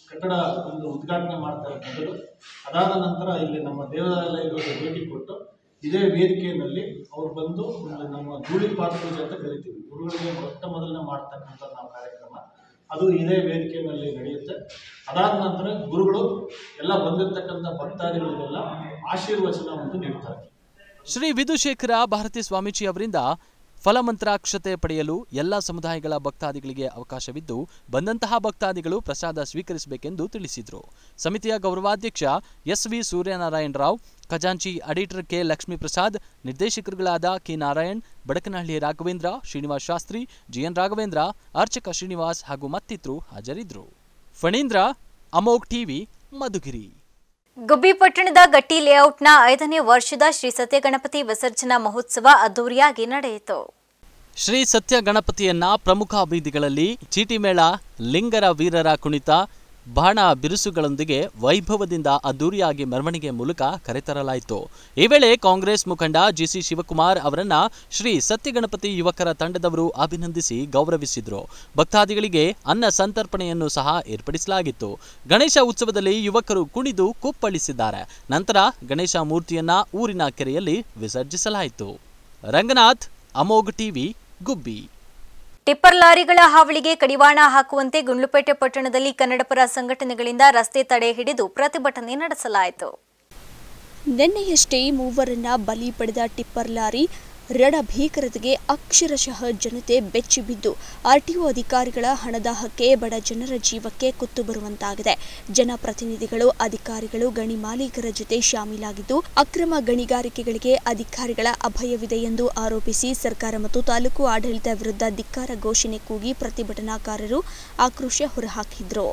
ಕಟ್ಟಡ ಒಂದು ಉದ್ಘಾಟನೆ ಮಾಡ್ತಾರೆ ಮೊದಲು. ಅದಾದ ನಂತರ ಇಲ್ಲಿ ನಮ್ಮ ದೇವಾಲಯಗಳಿಗೆ ಭೇಟಿ ಕೊಟ್ಟು ಇದೇ ವೇದಿಕೆಯಲ್ಲಿ ಅವರು ಬಂದು ನಮ್ಮ ಧೂಳಿಪಾದ ಪೂಜೆ ಅಂತ ಕರಿತೀವಿ, ಗುರುಗಳಿಗೆ ಮೊಟ್ಟ ಮೊದಲನೇ ಮಾಡ್ತಕ್ಕಂಥ ನಾವು ಕಾರ್ಯಕ್ರಮ, ಅದು ಇದೇ ವೇದಿಕೆಯಲ್ಲಿ ನಡೆಯುತ್ತೆ. ಅದಾದ ನಂತರ ಗುರುಗಳು ಎಲ್ಲ ಬಂದಿರತಕ್ಕಂಥ ಭಕ್ತಾದಿಗಳಿಗೆಲ್ಲ ಆಶೀರ್ವಚನವನ್ನು ನೀಡ್ತಾರೆ. ಶ್ರೀ ವಿಧುಶೇಖರ ಭಾರತಿ ಸ್ವಾಮೀಜಿ ಅವರಿಂದ ಫಲಮಂತ್ರಾಕ್ಷತೆ ಪಡೆಯಲು ಎಲ್ಲ ಸಮುದಾಯಗಳ ಭಕ್ತಾದಿಗಳಿಗೆ ಅವಕಾಶವಿದ್ದು ಬಂದಂತಹ ಭಕ್ತಾದಿಗಳು ಪ್ರಸಾದ ಸ್ವೀಕರಿಸಬೇಕೆಂದು ತಿಳಿಸಿದರು. ಸಮಿತಿಯ ಗೌರವಾಧ್ಯಕ್ಷ ಎಸ್ ವಿ ಸೂರ್ಯನಾರಾಯಣ ರಾವ್, ಖಜಾಂಚಿ ಅಡಿಟರ್ ಕೆ ಲಕ್ಷ್ಮೀಪ್ರಸಾದ್, ನಿರ್ದೇಶಕರುಗಳಾದ ಕೆ ನಾರಾಯಣ್, ಬಡಕನಹಳ್ಳಿ ರಾಘವೇಂದ್ರ, ಶ್ರೀನಿವಾಸ್ ಶಾಸ್ತ್ರಿ, ಜಿಎನ್ ರಾಘವೇಂದ್ರ, ಅರ್ಚಕ ಶ್ರೀನಿವಾಸ್ ಹಾಗೂ ಮತ್ತಿತರರು ಹಾಜರಿದ್ದರು. ಫಣೀಂದ್ರ, ಅಮೋಘ್ ಟಿವಿ, ಮಧುಗಿರಿ. ಗುಬ್ಬಿ ಪಟ್ಟಣದ ಗಟ್ಟಿ ಲೇಔಟ್ನ ಐದನೇ ವರ್ಷದ ಶ್ರೀ ಸತ್ಯ ಗಣಪತಿ ವಿಸರ್ಜನಾ ಮಹೋತ್ಸವ ಅದ್ದೂರಿಯಾಗಿ ನಡೆಯಿತು. ಶ್ರೀ ಸತ್ಯ ಗಣಪತಿಯನ್ನ ಪ್ರಮುಖ ಬೀದಿಗಳಲ್ಲಿ ಚೀಟಿಮೇಳ, ಲಿಂಗರ ವೀರರ ಕುಣಿತ, ಬಾಣ ಬಿರುಸುಗಳೊಂದಿಗೆ ವೈಭವದಿಂದ ಅದ್ದೂರಿಯಾಗಿ ಮೆರವಣಿಗೆ ಮೂಲಕ ಕರೆತರಲಾಯಿತು. ಈ ವೇಳೆ ಕಾಂಗ್ರೆಸ್ ಮುಖಂಡ ಜಿಸಿ ಶಿವಕುಮಾರ್ ಅವರನ್ನ ಶ್ರೀ ಸತ್ಯಗಣಪತಿ ಯುವಕರ ತಂಡದವರು ಅಭಿನಂದಿಸಿ ಗೌರವಿಸಿದ್ರು. ಭಕ್ತಾದಿಗಳಿಗೆ ಅನ್ನ ಸಂತರ್ಪಣೆಯನ್ನು ಸಹ ಏರ್ಪಡಿಸಲಾಗಿತ್ತು. ಗಣೇಶ ಉತ್ಸವದಲ್ಲಿ ಯುವಕರು ಕುಣಿದು ಕುಪ್ಪಳಿಸಿದ್ದಾರೆ. ನಂತರ ಗಣೇಶ ಮೂರ್ತಿಯನ್ನ ಊರಿನ ಕೆರೆಯಲ್ಲಿ ವಿಸರ್ಜಿಸಲಾಯಿತು. ರಂಗನಾಥ್, ಅಮೋಘ್ ಟಿವಿ, ಗುಬ್ಬಿ. ಟಿಪ್ಪರ್ ಲಾರಿಗಳ ಹಾವಳಿಗೆ ಕಡಿವಾಣ ಹಾಕುವಂತೆ ಗುಂಡ್ಲುಪೇಟೆ ಪಟ್ಟಣದಲ್ಲಿ ಕನ್ನಡಪರ ಸಂಘಟನೆಗಳಿಂದ ರಸ್ತೆ ತಡೆ ಹಿಡಿದು ಪ್ರತಿಭಟನೆ ನಡೆಸಲಾಯಿತು. ನಿನ್ನೆಯಷ್ಟೇ ಮೂವರನ್ನ ಬಲಿ ಪಡೆದ ಟಿಪ್ಪರ್ ಲಾರಿ ರಣಭೀಕರತೆಗೆ ಅಕ್ಷರಶಃ ಜನತೆ ಬೆಚ್ಚಿಬಿದ್ದು ಆರ್ಟಿಒ ಅಧಿಕಾರಿಗಳ ಹಣದಾಹಕ್ಕೆ ಬಡ ಜನರ ಜೀವಕ್ಕೆ ಕುತ್ತು ಬರುವಂತಾಗಿದೆ. ಜನಪ್ರತಿನಿಧಿಗಳು, ಅಧಿಕಾರಿಗಳು ಗಣಿ ಮಾಲೀಕರ ಜೊತೆ ಶಾಮೀಲಾಗಿದ್ದು ಅಕ್ರಮ ಗಣಿಗಾರಿಕೆಗಳಿಗೆ ಅಧಿಕಾರಿಗಳ ಅಭಯವಿದೆ ಎಂದು ಆರೋಪಿಸಿ ಸರ್ಕಾರ ಮತ್ತು ತಾಲೂಕು ಆಡಳಿತ ವಿರುದ್ಧ ಧಿಕ್ಕಾರ ಘೋಷಣೆ ಕೂಗಿ ಪ್ರತಿಭಟನಾಕಾರರು ಆಕ್ರೋಶ ಹೊರಹಾಕಿದ್ರು.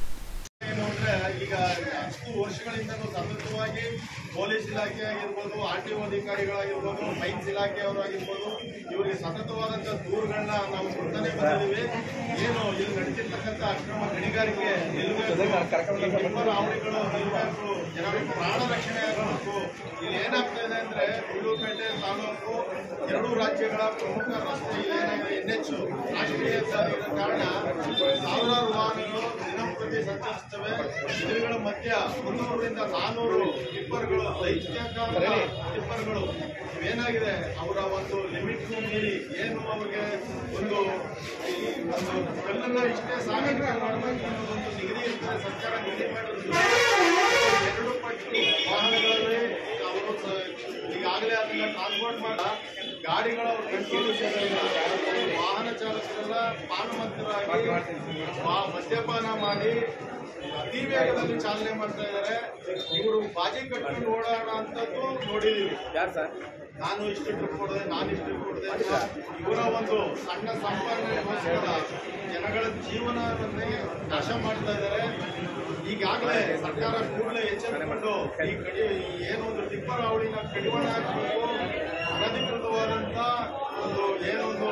ಈಗ ಹತ್ತು ವರ್ಷಗಳಿಂದಲೂ ಸತತವಾಗಿ ಪೊಲೀಸ್ ಇಲಾಖೆ ಆಗಿರ್ಬೋದು, ಆರ್ ಟಿ ಒ ಅಧಿಕಾರಿಗಳಾಗಿರ್ಬೋದು, ಮೈನ್ಸ್ ಇಲಾಖೆಯವರಾಗಿರ್ಬೋದು, ಇವರಿಗೆ ಸತತವಾದಂಥ ದೂರುಗಳನ್ನ ನಾವು ಕೊಡ್ತಾನೆ ಬಂದಿದ್ದೀವಿ. ಏನು ಇಲ್ಲಿ ನಡೆದಿರ್ತಕ್ಕಂಥ ಅಕ್ರಮ ಗಣಿಗಾರಿಕೆ ನಿಲ್ಲಬೇಕು, ಟಿಪ್ಪರ್ ಹಾವಳಿಗಳು ನಿಲ್ಲಬೇಕು, ಜನರ ಪ್ರಾಣ ರಕ್ಷಣೆ ಆಗಬೇಕು. ಇಲ್ಲಿ ಏನಾಗ್ತಾ ಇದೆ ಅಂದ್ರೆ ಗುಂಡ್ಲುಪೇಟೆ ತಾಲೂಕು ಎರಡೂ ರಾಜ್ಯಗಳ ಪ್ರಮುಖ ರಸ್ತೆ ಏನಾಗಿದೆ ಎನ್ ಎಚ್ ರಾಷ್ಟ್ರೀಯ ಹೆದ್ದಾರಿಯ ಕಾರಣ ಸಾವಿರಾರು ವಾಹನಗಳು ದಿನಂಪ್ರತಿ ಸಂಚರಿಸುತ್ತವೆ. ಇದರ ಮಧ್ಯ ಮುನ್ನೂರರಿಂದ ನಾನೂರು ಟಿಪ್ಪರ್ಗಳು, ದೈತ್ಯಾಕಾರ ಟಿಪ್ಪರ್ಗಳು ಏನಾಗಿದೆ ಅವರ ಒಂದು ಲಿಮಿಟ್ ಮೀರಿ ಏನು ಅವರಿಗೆ ಒಂದು ಒಂದು ಕಲ್ಲನ್ನ ಇಷ್ಟೇ ಸಾಗಾಣಿಕೆ ಮಾಡಬೇಕು ಅನ್ನೋದೊಂದು ನಿಗದಿ ಇರ್ತದೆ. ಸರ್ಕಾರ ನಿಗದಿ ಮಾಡಿದ್ರು ಎರಡು ಪಟ್ಟು ವಾಹನಗಳಲ್ಲಿ ಅವರು ಈಗಾಗಲೇ ಅದನ್ನ ಟ್ರಾನ್ಸ್ಪೋರ್ಟ್ ಮಾಡ ಗಾಡಿಗಳ ಕಂಟ್ರೋಲ್ ವಾಹನ ಚಾಲಕರೆಲ್ಲ ಪಾನಮತ್ತರಾಗಿ ಮದ್ಯಪಾನ ಮಾಡಿ ಅತಿ ವೇಗದಲ್ಲಿ ಚಾಲನೆ ಮಾಡ್ತಾ ಇದ್ದಾರೆ. ಇವರು ಬಾಜಿ ಕಟ್ಕೊಂಡು ಓಡಾಡೋ ಅಂತದ್ದು ನೋಡಿದೀವಿ. ನಾನು ಇಷ್ಟು ಟ್ರಿಪ್ ಕೊಡದೆ, ನಾನು ಇಷ್ಟು ಟ್ರಿಪ್ ಕೊಡದೆ, ಇವರ ಒಂದು ಸಣ್ಣ ಸಂಪಾದನೆಗೋಸ್ಕರ ಜನಗಳ ಜೀವನವನ್ನೇ ನಾಶ ಮಾಡ್ತಾ ಇದ್ದಾರೆ. ಈಗಾಗಲೇ ಸರ್ಕಾರ ಕೂಡಲೇ ಎಚ್ಚರಿಸಿಕೊಂಡು ಈ ಕಡಿ ಏನೊಂದು ಟಿಪ್ಪರ್ ಹಾವಳಿನ ಕಡಿವಾಣ ಹಾಕಬೇಕು, ಅನಧಿಕೃತವಾದಂಥ ಒಂದು ಏನೊಂದು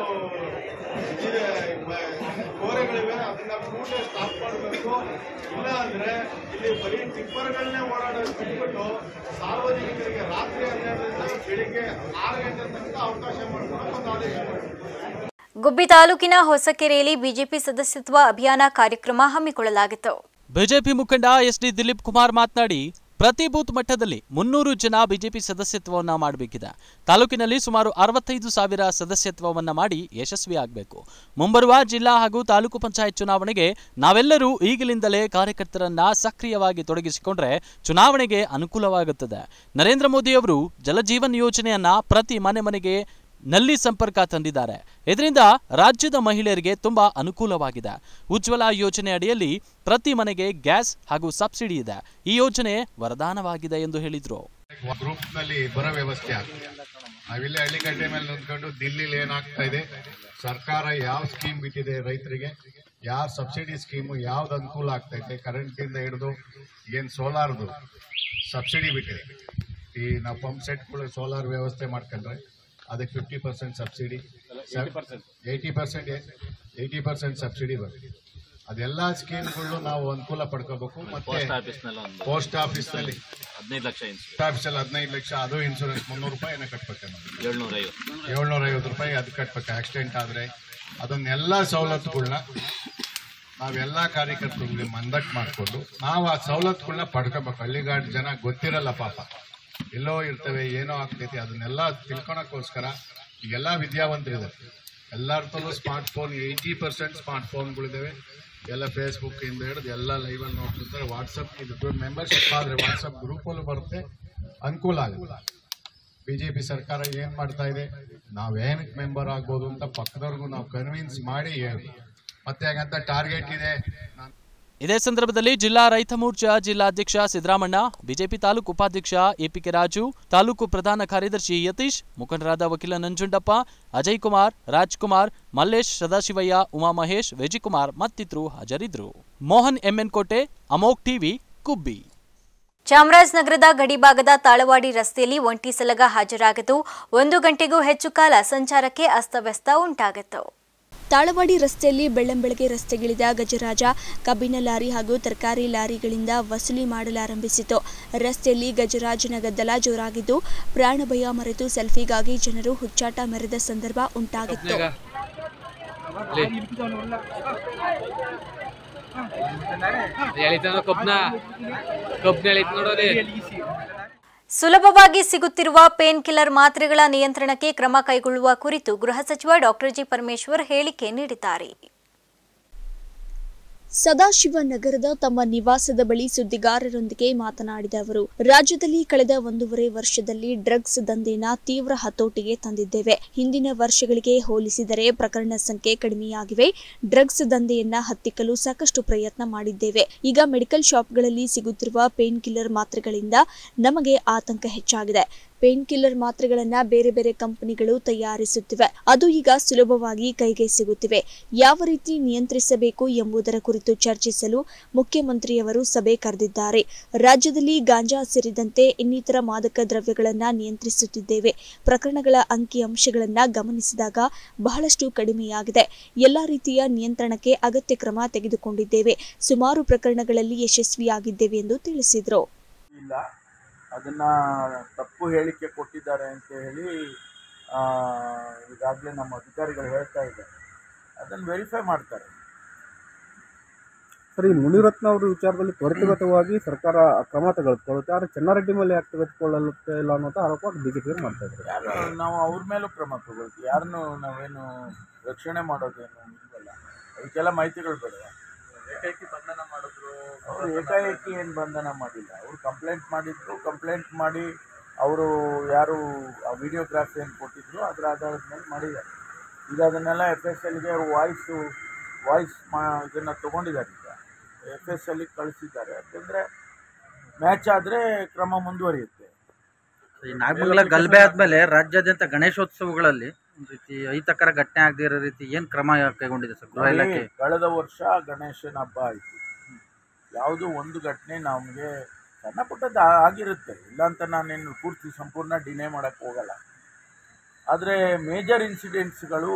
ಕೋರೆಗಳಿವೆ ಅದನ್ನ ಕೂಡಲೇ ಸ್ಟಾಪ್ ಮಾಡಬೇಕು. ಇಲ್ಲ ಅಂದ್ರೆ ಇಲ್ಲಿ ಬರೀ ಟಿಪ್ಪರ್ಗಳನ್ನೇ ಓಡಾಡೋದು ಬಿಟ್ಬಿಟ್ಟು ಸಾರ್ವಜನಿಕರಿಗೆ ರಾತ್ರಿ ಹನ್ನೆರಡರಿಂದ ಬೆಳಿಗ್ಗೆ ಆರು ಗಂಟೆ ತನಕ ಅವಕಾಶ ಮಾಡಿಕೊಡೋಕೆ ಒಂದು ಆದೇಶ ಮಾಡಬೇಕು. ಗುಬ್ಬಿ ತಾಲೂಕಿನ ಹೊಸಕೆರೆಯಲ್ಲಿ ಬಿಜೆಪಿ ಸದಸ್ಯತ್ವ ಅಭಿಯಾನ ಕಾರ್ಯಕ್ರಮ ಹಮ್ಮಿಕೊಳ್ಳಲಾಗಿತ್ತು. ಬಿಜೆಪಿ ಮುಖಂಡ ಎಸ್ ಡಿ ದಿಲೀಪ್ ಕುಮಾರ್ ಮಾತನಾಡಿ, ಪ್ರತಿ ಬೂತ್ ಮಟ್ಟದಲ್ಲಿ ಮುನ್ನೂರು ಜನ ಬಿಜೆಪಿ ಸದಸ್ಯತ್ವವನ್ನು ಮಾಡಬೇಕಿದೆ. ತಾಲೂಕಿನಲ್ಲಿ ಸುಮಾರು ಅರವತ್ತೈದು ಸಾವಿರ ಸದಸ್ಯತ್ವವನ್ನು ಮಾಡಿ ಯಶಸ್ವಿಯಾಗಬೇಕು. ಮುಂಬರುವ ಜಿಲ್ಲಾ ಹಾಗೂ ತಾಲೂಕು ಪಂಚಾಯತ್ ಚುನಾವಣೆಗೆ ನಾವೆಲ್ಲರೂ ಈಗಲಿಂದಲೇ ಕಾರ್ಯಕರ್ತರನ್ನ ಸಕ್ರಿಯವಾಗಿ ತೊಡಗಿಸಿಕೊಂಡ್ರೆ ಚುನಾವಣೆಗೆ ಅನುಕೂಲವಾಗುತ್ತದೆ. ನರೇಂದ್ರ ಮೋದಿಯವರು ಜಲಜೀವನ್ ಯೋಜನೆಯನ್ನ ಪ್ರತಿ ಮನೆ ಮನೆಗೆ ನಲ್ಲಿ ಸಂಪರ್ಕ ತಂದಿದ್ದಾರೆ. ಇದರಿಂದ ರಾಜ್ಯದ ಮಹಿಳೆಯರಿಗೆ ತುಂಬಾ ಅನುಕೂಲವಾಗಿದೆ. ಉಜ್ವಲ ಯೋಜನೆ ಅಡಿಯಲ್ಲಿ ಪ್ರತಿ ಮನೆಗೆ ಗ್ಯಾಸ್ ಹಾಗೂ ಸಬ್ಸಿಡಿ ಇದೆ. ಈ ಯೋಜನೆ ವರದಾನವಾಗಿದೆ ಎಂದು ಹೇಳಿದ್ರು. ಗ್ರೂಪ್ ನಲ್ಲಿ ಬರೋ ವ್ಯವಸ್ಥೆ ಆಗ್ತದೆ. ನಾವಿಲ್ಲೇ ಹಳ್ಳಿಗಡ್ಡೆ ಮೇಲೆ ನಿಂತ್ಕೊಂಡು ದಿಲ್ಲಿಲಿ ಏನಾಗ್ತಾ ಇದೆ, ಸರ್ಕಾರ ಯಾವ ಸ್ಕೀಮ್ ಬಿಟ್ಟಿದೆ ರೈತರಿಗೆ, ಯಾವ ಸಬ್ಸಿಡಿ ಸ್ಕೀಮು ಯಾವ್ದು ಅನುಕೂಲ ಆಗ್ತಾ ಇದೆ, ಕರೆಂಟ್ ಇಂದ ಹಿಡಿದು ಏನ್ ಸೋಲಾರ್ದು ಸಬ್ಸಿಡಿ ಬಿಟ್ಟಿದೆ. ಈ ನಾವು ಪಂಪ್ ಸೆಟ್ಗಳು ಸೋಲಾರ್ ವ್ಯವಸ್ಥೆ ಮಾಡ್ಕೊಂಡ್ರೆ ಅದಕ್ಕೆ fifty percent subsidy, eighty percent eighty percent subsidy ಬರುತ್ತೆ. ಅದೆಲ್ಲ ಸ್ಕೀಮ್ಗಳು ನಾವು ಅನುಕೂಲ ಪಡ್ಕೋಬೇಕು. ಮತ್ತೆ ಪೋಸ್ಟ್ ಆಫೀಸ್ ನಲ್ಲಿ ಹದಿನೈದು ಲಕ್ಷ ಆಫೀಸಲ್ಲಿ ಹದಿನೈದು ಲಕ್ಷ ಅದು ಇನ್ಶೂರೆನ್ಸ್ ಮುನ್ನೂರು ರೂಪಾಯಿ ಏನೋ ಕಟ್ಬೇಕು, ಏಳ್ನೂರ ಐವತ್ತು ಏಳ್ನೂರ ಐವತ್ತು ರೂಪಾಯಿ ಅದು ಕಟ್ಬೇಕು. ಆಕ್ಸಿಡೆಂಟ್ ಆದ್ರೆ ಅದನ್ನೆಲ್ಲ ಸವಲತ್ತುಗಳನ್ನ ನಾವೆಲ್ಲ ಕಾರ್ಯಕರ್ತರಿಗೆ ಮಂದಟ್ ಮಾಡಿಕೊಂಡು ನಾವು ಆ ಸವಲತ್ತುಗಳನ್ನ ಪಡ್ಕೋಬೇಕು. ಹಳ್ಳಿಗಾಡ್ ಜನ ಗೊತ್ತಿರಲ್ಲ ಪಾಪ, ಎಲ್ಲೋ ಇರ್ತವೆ, ಏನೋ ಆಗ್ತೈತಿ, ಅದನ್ನೆಲ್ಲ ತಿಳ್ಕೊಳಕ್ಕೋಸ್ಕರ ಈಗೆಲ್ಲ ವಿದ್ಯಾವಂತರಿದ್ದಾರೆ. ಎಲ್ಲರಲ್ಲೂ smart phone, eighty percent smart ಫೋನ್ಗಳಿದ್ದಾವೆ. ಎಲ್ಲ ಫೇಸ್ಬುಕ್ ಇಂದ ಹಿಡಿದು ಎಲ್ಲ ಲೈವಲ್ಲಿ ನೋಡ್ತಿರ್ತಾರೆ. ವಾಟ್ಸಪ್ ಇದು ಮೆಂಬರ್ಶಿಪ್ ಆದರೆ ವಾಟ್ಸಪ್ ಗ್ರೂಪಲ್ಲೂ ಬರುತ್ತೆ, ಅನುಕೂಲ ಆಗುತ್ತೆ. ಬಿಜೆಪಿ ಸರ್ಕಾರ ಏನು ಮಾಡ್ತಾ ಇದೆ, ನಾವೇನಕ್ಕೆ ಮೆಂಬರ್ ಆಗ್ಬೋದು ಅಂತ ಪಕ್ಕದವ್ರಿಗೂ ನಾವು ಕನ್ವಿನ್ಸ್ ಮಾಡಿ ಹೇಳಿ. ಮತ್ತೆ ಹಾಗಂತ ಟಾರ್ಗೆಟ್ ಇದೆ. ಇದೇ ಸಂದರ್ಭದಲ್ಲಿ ಜಿಲ್ಲಾ ರೈತ ಮೋರ್ಚಾ ಜಿಲ್ಲಾಧ್ಯಕ್ಷ ಸಿದ್ದರಾಮಣ್ಣ, ಬಿಜೆಪಿ ತಾಲೂಕು ಉಪಾಧ್ಯಕ್ಷ ಎಪಿಕೆ ರಾಜು, ತಾಲೂಕು ಪ್ರಧಾನ ಕಾರ್ಯದರ್ಶಿ ಯತೀಶ್, ಮುಖಂಡರಾದ ವಕೀಲ ನಂಜುಂಡಪ್ಪ, ಅಜಯ್ ಕುಮಾರ್, ರಾಜ್ಕುಮಾರ್, ಮಲ್ಲೇಶ್, ಸದಾಶಿವಯ್ಯ, ಉಮಾಮಹೇಶ್, ವೆಜಿಕುಮಾರ್ ಮತ್ತಿತರರು ಹಾಜರಿದ್ದರು. ಮೋಹನ್ ಎಂಎನ್ ಕೋಟೆ, ಅಮೋಕ್ ಟಿವಿ, ಕುಬ್ಬಿ. ಚಾಮರಾಜನಗರದ ಗಡಿಭಾಗದ ತಾಳವಾಡಿ ರಸ್ತೆಯಲ್ಲಿ ಒಂಟಿ ಸಲಗ ಹಾಜರಾಗಿದ್ದು ಒಂದು ಗಂಟೆಗೂ ಹೆಚ್ಚು ಕಾಲ ಸಂಚಾರಕ್ಕೆ ಅಸ್ತವ್ಯಸ್ತ ಉಂಟಾಗಿತ್ತು. ತಾಳವಾಡಿ ರಸ್ತೆಯಲ್ಲಿ ಬೆಳ್ಳಂಬೆಳಗ್ಗೆ ರಸ್ತೆಗಿಳಿದ ಗಜರಾಜ ಕಬ್ಬಿನ ಲಾರಿ ಹಾಗೂ ತರಕಾರಿ ಲಾರಿಗಳಿಂದ ವಸೂಲಿ ಮಾಡಲಾರಂಭಿಸಿತು. ರಸ್ತೆಯಲ್ಲಿ ಗಜರಾಜನ ಗದ್ದಲ ಜೋರಾಗಿದ್ದು ಪ್ರಾಣ ಭಯ ಮರೆತು ಸೆಲ್ಫಿಗಾಗಿ ಜನರು ಹುಚ್ಚಾಟ ಮೆರೆದ ಸಂದರ್ಭ ಉಂಟಾಗಿತ್ತು. ಸುಲಭವಾಗಿ ಸಿಗುತ್ತಿರುವ ಪೇನ್ ಕಿಲ್ಲರ್ ಮಾತ್ರೆಗಳ ನಿಯಂತ್ರಣಕ್ಕೆ ಕ್ರಮ ಕೈಗೊಳ್ಳುವ ಕುರಿತು ಗೃಹ ಸಚಿವ ಡಾಕ್ಟರ್ ಜಿ ಪರಮೇಶ್ವರ್ ಹೇಳಿಕೆ ನೀಡಿದ್ದಾರೆ. ಸದಾಶಿವನಗರದ ತಮ್ಮ ನಿವಾಸದ ಬಳಿ ಸುದ್ದಿಗಾರರೊಂದಿಗೆ ಮಾತನಾಡಿದ ಅವರು, ರಾಜ್ಯದಲ್ಲಿ ಕಳೆದ ಒಂದೂವರೆ ವರ್ಷದಲ್ಲಿ ಡ್ರಗ್ಸ್ ದಂಧೆನ ತೀವ್ರ ಹತೋಟಿಗೆ ತಂದಿದ್ದೇವೆ. ಹಿಂದಿನ ವರ್ಷಗಳಿಗೆ ಹೋಲಿಸಿದರೆ ಪ್ರಕರಣ ಸಂಖ್ಯೆ ಕಡಿಮೆಯಾಗಿವೆ. ಡ್ರಗ್ಸ್ ದಂಧೆಯನ್ನ ಹತ್ತಿಕ್ಕಲು ಸಾಕಷ್ಟು ಪ್ರಯತ್ನ ಮಾಡಿದ್ದೇವೆ. ಈಗ ಮೆಡಿಕಲ್ ಶಾಪ್ಗಳಲ್ಲಿ ಸಿಗುತ್ತಿರುವ ಪೇನ್ ಕಿಲ್ಲರ್ ಮಾತ್ರೆಗಳಿಂದ ನಮಗೆ ಆತಂಕ ಹೆಚ್ಚಾಗಿದೆ. ಪೇನ್ ಕಿಲ್ಲರ್ ಮಾತ್ರೆಗಳನ್ನ ಬೇರೆ ಬೇರೆ ಕಂಪನಿಗಳು ತಯಾರಿಸುತ್ತಿವೆ. ಅದು ಈಗ ಸುಲಭವಾಗಿ ಕೈಗೆ ಸಿಗುತ್ತಿವೆ. ಯಾವ ರೀತಿ ನಿಯಂತ್ರಿಸಬೇಕು ಎಂಬುದರ ಕುರಿತು ಚರ್ಚಿಸಲು ಮುಖ್ಯಮಂತ್ರಿಯವರು ಸಭೆ ಕರೆದಿದ್ದಾರೆ. ರಾಜ್ಯದಲ್ಲಿ ಗಾಂಜಾ ಸೇರಿದಂತೆ ಇನ್ನಿತರ ಮಾದಕ ದ್ರವ್ಯಗಳನ್ನ ನಿಯಂತ್ರಿಸುತ್ತಿದ್ದೇವೆ. ಪ್ರಕರಣಗಳ ಅಂಕಿಅಂಶಗಳನ್ನ ಗಮನಿಸಿದಾಗ ಬಹಳಷ್ಟು ಕಡಿಮೆಯಾಗಿದೆ. ಎಲ್ಲಾ ರೀತಿಯ ನಿಯಂತ್ರಣಕ್ಕೆ ಅಗತ್ಯ ಕ್ರಮ ತೆಗೆದುಕೊಂಡಿದ್ದೇವೆ. ಸುಮಾರು ಪ್ರಕರಣಗಳಲ್ಲಿ ಯಶಸ್ವಿಯಾಗಿದ್ದೇವೆ ಎಂದು ತಿಳಿಸಿದರು. ಅದನ್ನು ತಪ್ಪು ಹೇಳಿಕೆ ಕೊಟ್ಟಿದ್ದಾರೆ ಅಂತ ಹೇಳಿ ಈಗಾಗಲೇ ನಮ್ಮ ಅಧಿಕಾರಿಗಳು ಹೇಳ್ತಾ ಇದ್ದಾರೆ. ಅದನ್ನು ವೆರಿಫೈ ಮಾಡ್ತಾರೆ. ಸರ್, ಈ ಮುನಿರತ್ನ ಅವರ ವಿಚಾರದಲ್ಲಿ ತ್ವರಿತಗತವಾಗಿ ಸರ್ಕಾರ ಕ್ರಮ ತೆಗೆದುಕೊಳ್ಳುತ್ತೆ, ಆದರೆ ಚೆನ್ನಾರೆಡ್ಡಿ ಮೇಲೆ ಯಾಕೆ ತೆಗೆದುಕೊಳ್ಳುತ್ತೆ ಇಲ್ಲ ಅನ್ನೋದು ಆರೋಪ ಬಿಜೆಪಿ ಮಾಡ್ತಾ ಇದ್ದಾರೆ. ಯಾರು ನಾವು ಅವ್ರ ಮೇಲೂ ಕ್ರಮ ತಗೊಳ್ತೀವಿ. ಯಾರನ್ನು ನಾವೇನು ರಕ್ಷಣೆ ಮಾಡೋದೇನು ಇಲ್ವಲ್ಲ, ಅದಕ್ಕೆಲ್ಲ ಮಾಹಿತಿಗಳು ಬೇಡ. ಏಕಾಏಕಿ ಬಂಧನ ಮಾಡಿದ್ರು, ಅವರು ಏಕಾಏಕಿ ಏನು ಬಂಧನ ಮಾಡಿಲ್ಲ. ಅವರು ಕಂಪ್ಲೇಂಟ್ ಮಾಡಿದ್ರು. ಕಂಪ್ಲೇಂಟ್ ಮಾಡಿ ಅವರು ಯಾರು ಆ ವಿಡಿಯೋಗ್ರಾಫಿ ಏನು ಕೊಟ್ಟಿದ್ರು ಅದರ ಆಧಾರದ ಮೇಲೆ ಮಾಡಿದ್ದಾರೆ. ಈಗ ಅದನ್ನೆಲ್ಲ ಎಫ್ ಎಸ್ ಎಲ್ಗೆ ಅವರು ವಾಯ್ಸು ವಾಯ್ಸ್ ಮಾ ಇದನ್ನು ತೊಗೊಂಡಿದ್ದಾರೆ. ಈಗ ಎಫ್ ಎಸ್ ಎಲ್ಗೆ ಕಳಿಸಿದ್ದಾರೆ. ಯಾಕೆಂದರೆ ಮ್ಯಾಚ್ ಆದರೆ ಕ್ರಮ ಮುಂದುವರಿಯುತ್ತೆ. ಈ ನಾಗಮಂಗಲ ಗಲಭೆ ಆದಮೇಲೆ ರಾಜ್ಯಾದ್ಯಂತ ಗಣೇಶೋತ್ಸವಗಳಲ್ಲಿ ಒಂದು ರೀತಿ ಅಹಿತಕರ ಘಟನೆ ಆಗದೇ ಇರೋ ರೀತಿ ಏನು ಕ್ರಮ ಕೈಗೊಂಡಿದೆ ಸರ್ ಗೃಹ ಇಲಾಖೆ? ಕಳೆದ ವರ್ಷ ಗಣೇಶನ ಹಬ್ಬ ಆಯಿತು. ಯಾವುದೋ ಒಂದು ಘಟನೆ ನಮಗೆ ಸಣ್ಣ ಪುಟ್ಟದ್ದು ಆಗಿರುತ್ತೆ, ಇಲ್ಲ ಅಂತ ನಾನೇನು ಪೂರ್ತಿ ಸಂಪೂರ್ಣ ಡಿನೇ ಮಾಡೋಕ್ಕೆ ಹೋಗಲ್ಲ. ಆದರೆ ಮೇಜರ್ ಇನ್ಸಿಡೆಂಟ್ಸ್ಗಳು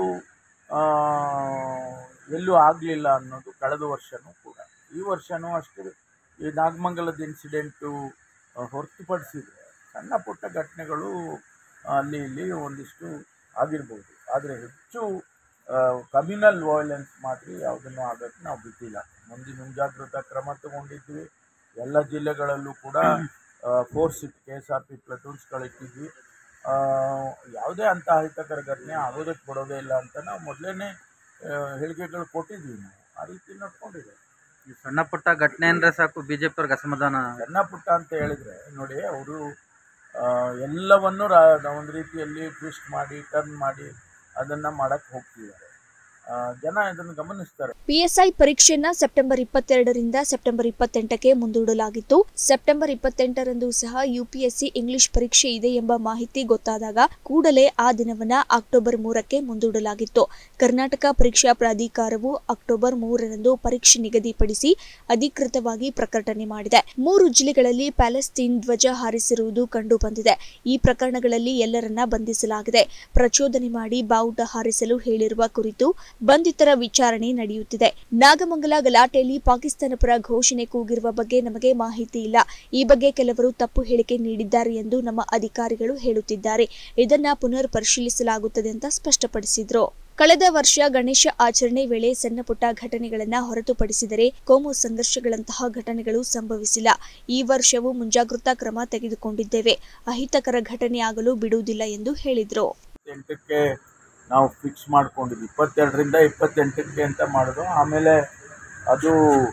ಎಲ್ಲೂ ಆಗಲಿಲ್ಲ ಅನ್ನೋದು ಕಳೆದ ವರ್ಷವೂ ಕೂಡ. ಈ ವರ್ಷವೂ ಅಷ್ಟೇ. ಈ ನಾಗಮಂಗಲದ ಇನ್ಸಿಡೆಂಟು ಹೊರತುಪಡಿಸಿದರೆ ಸಣ್ಣ ಪುಟ್ಟ ಘಟನೆಗಳು ಅಲ್ಲಿ ಇಲ್ಲಿ ಒಂದಿಷ್ಟು ಆಗಿರ್ಬೋದು. ಆದರೆ ಹೆಚ್ಚು ಕಮ್ಯುನಲ್ ವೈಲೆನ್ಸ್ ಮಾತ್ರ ಯಾವುದನ್ನು ಆಗೋಕ್ಕೆ ನಾವು ಬಿಟ್ಟಿಲ್ಲ. ಮುಂದಿನ ಮುಂಜಾಗ್ರತಾ ಕ್ರಮ ತಗೊಂಡಿದ್ವಿ. ಎಲ್ಲ ಜಿಲ್ಲೆಗಳಲ್ಲೂ ಕೂಡ ಫೋರ್ಸ್ ಇಟ್ಟು ಕೆ ಎಸ್ ಆರ್ ಪಿ ಪ್ಲಟೂನ್ಸ್ಗಳಿಟ್ಟಿದ್ವಿ. ಯಾವುದೇ ಅಂಥ ಅಹಿತಕರ ಘಟನೆ ಆಗೋದಕ್ಕೆ ಬಿಡೋದೇ ಇಲ್ಲ ಅಂತ ನಾವು ಮೊದಲೇ ಹೇಳಿಕೆಗಳು ಕೊಟ್ಟಿದ್ವಿ. ನಾವು ಆ ರೀತಿ ನಡ್ಕೊಂಡಿದ್ದೇವೆ. ಈ ಸಣ್ಣ ಪುಟ್ಟ ಘಟನೆ ಅಂದರೆ ಸಾಕು ಬಿ ಜೆ ಪಿಯವ್ರಿಗೆ ಅಸಮಾಧಾನ. ಸಣ್ಣ ಪುಟ್ಟ ಅಂತ ಹೇಳಿದರೆ ನೋಡಿ, ಅವರು ಎಲ್ಲವನ್ನೂ ರಾ ಒಂದು ರೀತಿಯಲ್ಲಿ ಟ್ವಿಸ್ಟ್ ಮಾಡಿ ಟರ್ನ್ ಮಾಡಿ ಅದನ್ನು ಮಾಡೋಕ್ಕೆ ಹೋಗ್ತಿದ್ದಾರೆ. ಜನ ಇದನ್ನು ಗಮನಿಸ್ತಾರೆ. ಪಿಎಸ್ಐ ಪರೀಕ್ಷೆಯನ್ನ ಸೆಪ್ಟೆಂಬರ್ ಇಪ್ಪತ್ತೆರಡರಿಂದ ಸೆಪ್ಟೆಂಬರ್ ಇಪ್ಪತ್ತೆಂಟಕ್ಕೆ ಮುಂದೂಡಲಾಗಿತ್ತು. ಸೆಪ್ಟೆಂಬರ್ ಇಪ್ಪತ್ತೆಂಟರಂದು ಸಹ ಯುಪಿಎಸ್ಸಿ ಇಂಗ್ಲಿಷ್ ಪರೀಕ್ಷೆ ಇದೆ ಎಂಬ ಮಾಹಿತಿ ಗೊತ್ತಾದಾಗ ಕೂಡಲೇ ಆ ದಿನವನ್ನ ಅಕ್ಟೋಬರ್ ಮೂರಕ್ಕೆ ಮುಂದೂಡಲಾಗಿತ್ತು. ಕರ್ನಾಟಕ ಪರೀಕ್ಷಾ ಪ್ರಾಧಿಕಾರವು ಅಕ್ಟೋಬರ್ ಮೂರರಂದು ಪರೀಕ್ಷೆ ನಿಗದಿಪಡಿಸಿ ಅಧಿಕೃತವಾಗಿ ಪ್ರಕಟಣೆ ಮಾಡಿದೆ. ಮೂರು ಜಿಲ್ಲೆಗಳಲ್ಲಿ ಪ್ಯಾಲೆಸ್ತೀನ್ ಧ್ವಜ ಹಾರಿಸಿರುವುದು ಕಂಡು ಬಂದಿದೆ. ಈ ಪ್ರಕರಣಗಳಲ್ಲಿ ಎಲ್ಲರನ್ನ ಬಂಧಿಸಲಾಗಿದೆ. ಪ್ರಚೋದನೆ ಮಾಡಿ ಬಾವುಟ ಹಾರಿಸಲು ಹೇಳಿರುವ ಕುರಿತು ಬಂಧಿತರ ವಿಚಾರಣೆ ನಡೆಯುತ್ತಿದೆ. ನಾಗಮಂಗಲ ಗಲಾಟೆಯಲ್ಲಿ ಪಾಕಿಸ್ತಾನ ಪರ ಘೋಷಣೆ ಕೂಗಿರುವ ಬಗ್ಗೆ ನಮಗೆ ಮಾಹಿತಿ ಇಲ್ಲ. ಈ ಬಗ್ಗೆ ಕೆಲವರು ತಪ್ಪು ಹೇಳಿಕೆ ನೀಡಿದ್ದಾರೆ ಎಂದು ನಮ್ಮ ಅಧಿಕಾರಿಗಳು ಹೇಳುತ್ತಿದ್ದಾರೆ. ಇದನ್ನ ಪುನರ್ ಪರಿಶೀಲಿಸಲಾಗುತ್ತದೆ ಅಂತ ಸ್ಪಷ್ಟಪಡಿಸಿದ್ರು. ಕಳೆದ ವರ್ಷ ಗಣೇಶ ಆಚರಣೆ ವೇಳೆ ಸಣ್ಣಪುಟ್ಟ ಘಟನೆಗಳನ್ನು ಹೊರತುಪಡಿಸಿದರೆ ಕೋಮು ಸಂಘರ್ಷಗಳಂತಹ ಘಟನೆಗಳು ಸಂಭವಿಸಿಲ್ಲ. ಈ ವರ್ಷವೂ ಮುಂಜಾಗ್ರತಾ ಕ್ರಮ ತೆಗೆದುಕೊಂಡಿದ್ದೇವೆ. ಅಹಿತಕರ ಘಟನೆಯಾಗಲು ಬಿಡುವುದಿಲ್ಲ ಎಂದು ಹೇಳಿದರು. ಎಂಟಕ್ಕೆ ನಾವು ಫಿಕ್ಸ್ ಮಾಡ್ಕೊಂಡಿದ್ವಿ, ಇಪ್ಪತ್ತೆರಡರಿಂದ ಇಪ್ಪತ್ತೆಂಟಕ್ಕೆ ಅಂತ ಮಾಡಿದ್ರು. ಆಮೇಲೆ ಅದು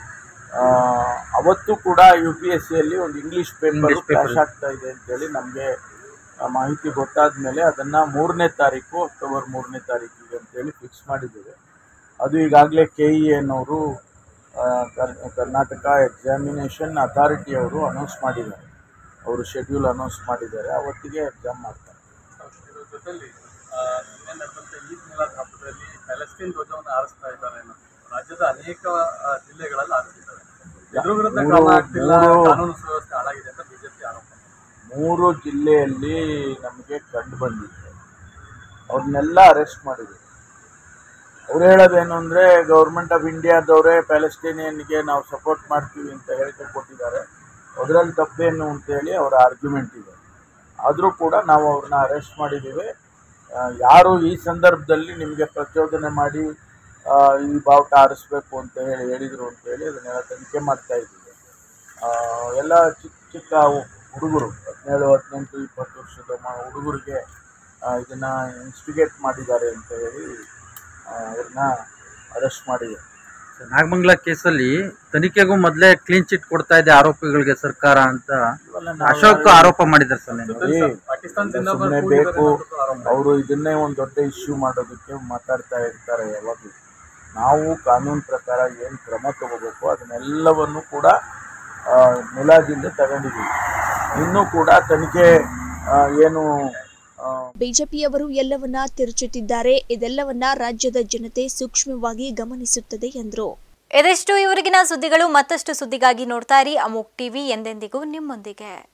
ಅವತ್ತು ಕೂಡ ಯು ಪಿ ಎಸ್ ಸಿಯಲ್ಲಿ ಒಂದು ಇಂಗ್ಲೀಷ್ ಪೇಪರ್ ಕ್ಲಾಶ್ ಆಗ್ತಾ ಇದೆ ಅಂತೇಳಿ ನಮಗೆ ಮಾಹಿತಿ ಗೊತ್ತಾದ ಮೇಲೆ ಅದನ್ನು ಮೂರನೇ ತಾರೀಕು ಅಕ್ಟೋಬರ್ ಮೂರನೇ ತಾರೀಕಿಗೆ ಅಂತೇಳಿ ಫಿಕ್ಸ್ ಮಾಡಿದ್ದೇವೆ. ಅದು ಈಗಾಗಲೇ ಕೆ ಇ ಎನವರು ಕರ್ನಾಟಕ ಎಕ್ಸಾಮಿನೇಷನ್ ಅಥಾರಿಟಿಯವರು ಅನೌನ್ಸ್ ಮಾಡಿದ್ದಾರೆ. ಅವರು ಶೆಡ್ಯೂಲ್ ಅನೌನ್ಸ್ ಮಾಡಿದ್ದಾರೆ, ಅವತ್ತಿಗೆ ಎಕ್ಸಾಮ್ ಮಾಡ್ತಾರೆ. ಜೊತೆಯಲ್ಲಿ ಈದ್ ಮಿಲಾದ್ ಹಬ್ಬದಲ್ಲಿ ಪ್ಯಾಲೆಸ್ಟೈನ್ ಧ್ವಜವನ್ನು ಹಾರಿಸ್ತಾ ಇದ್ದಾರೆ. ರಾಜ್ಯದ ಅನೇಕ ಜಿಲ್ಲೆಗಳಲ್ಲಿ ಹಾರಿಸಿದ್ದಾರೆ. ಇದ್ರ ವಿರುದ್ಧ ಕ್ರಮ ಆಗ್ತಿಲ್ಲ, ಕಾನೂನು ಸುವ್ಯವಸ್ಥೆ ಹಾಳಾಗಿದೆ ಅಂತ ಬಿಜೆಪಿ ಆರೋಪ. ಮೂರು ಜಿಲ್ಲೆಯಲ್ಲಿ ನಮಗೆ ಕಂಡು ಬಂದಿದೆ, ಅವ್ರನ್ನೆಲ್ಲ ಅರೆಸ್ಟ್ ಮಾಡಿದ್ರು. ಅವ್ರು ಹೇಳೋದೇನು ಅಂದರೆ ಗೌರ್ಮೆಂಟ್ ಆಫ್ ಇಂಡಿಯಾದವರೇ ಪ್ಯಾಲೆಸ್ಟೈನಿಯನ್ಗೆ ನಾವು ಸಪೋರ್ಟ್ ಮಾಡ್ತೀವಿ ಅಂತ ಹೇಳಿಕೆ ಕೊಟ್ಟಿದ್ದಾರೆ, ಅದರಲ್ಲಿ ತಪ್ಪೇನು ಅಂತೇಳಿ ಅವರ ಆರ್ಗ್ಯುಮೆಂಟ್ ಇದೆ. ಆದರೂ ಕೂಡ ನಾವು ಅವ್ರನ್ನ ಅರೆಸ್ಟ್ ಮಾಡಿದ್ದೀವಿ. ಯಾರು ಈ ಸಂದರ್ಭದಲ್ಲಿ ನಿಮಗೆ ಪ್ರಚೋದನೆ ಮಾಡಿ ಈ ಬಾವುಟ ಆರಿಸ್ಬೇಕು ಅಂತ ಹೇಳಿ ಹೇಳಿದರು ಅಂತೇಳಿ ಅದನ್ನೆಲ್ಲ ತನಿಖೆ ಮಾಡ್ತಾ ಇದ್ದೀವಿ. ಎಲ್ಲ ಚಿಕ್ಕ ಚಿಕ್ಕ ಹುಡುಗರು ಹದಿನೇಳು ಹದಿನೆಂಟು ಇಪ್ಪತ್ತು ವರ್ಷದ ಹುಡುಗರಿಗೆ ಇದನ್ನು ಇನ್ಸ್ಟಿಗೇಟ್ ಮಾಡಿದ್ದಾರೆ ಅಂತ ಹೇಳಿ ಅವ್ರನ್ನ ಅರೆಸ್ಟ್ ಮಾಡಿದ್ದಾರೆ. ನಾಗಮಂಗಲ ಕೇಸಲ್ಲಿ ತನಿಖೆಗೂ ಮೊದಲೇ ಕ್ಲೀನ್ ಚಿಟ್ ಕೊಡ್ತಾ ಇದೆ ಆರೋಪಿಗಳಿಗೆ ಸರ್ಕಾರ ಅಂತ ಅಶೋಕ್ ಆರೋಪ ಮಾಡಿದ್ದಾರೆ ಸರ್. ಸುಮ್ಮನೆ ಬೇಕು, ಅವರು ಇದನ್ನೇ ಒಂದು ದೊಡ್ಡ ಇಶ್ಯೂ ಮಾಡೋದಕ್ಕೆ ಮಾತಾಡ್ತಾ ಇರ್ತಾರೆ ಯಾವಾಗಲೂ. ನಾವು ಕಾನೂನು ಪ್ರಕಾರ ಏನು ಕ್ರಮ ತಗೋಬೇಕು ಅದನ್ನೆಲ್ಲವನ್ನು ಕೂಡ ಮುಲಾಜಿಂದ ತಗೊಂಡಿದ್ದೀವಿ. ಇನ್ನೂ ಕೂಡ ತನಿಖೆ ಏನು ಬಿಜೆಪಿಯವರು ಎಲ್ಲವನ್ನ ತಿರುಚುತ್ತಿದ್ದಾರೆ. ಇದೆಲ್ಲವನ್ನ ರಾಜ್ಯದ ಜನತೆ ಸೂಕ್ಷ್ಮವಾಗಿ ಗಮನಿಸುತ್ತದೆ ಎಂದರು. ಇದೆಷ್ಟು ಇವರಿಗಿನ ಸುದ್ದಿಗಳು. ಮತ್ತಷ್ಟು ಸುದ್ದಿಗಾಗಿ ನೋಡ್ತಾ ಇರಿ ಅಮೋಕ್ ಟಿವಿ, ಎಂದೆಂದಿಗೂ ನಿಮ್ಮೊಂದಿಗೆ.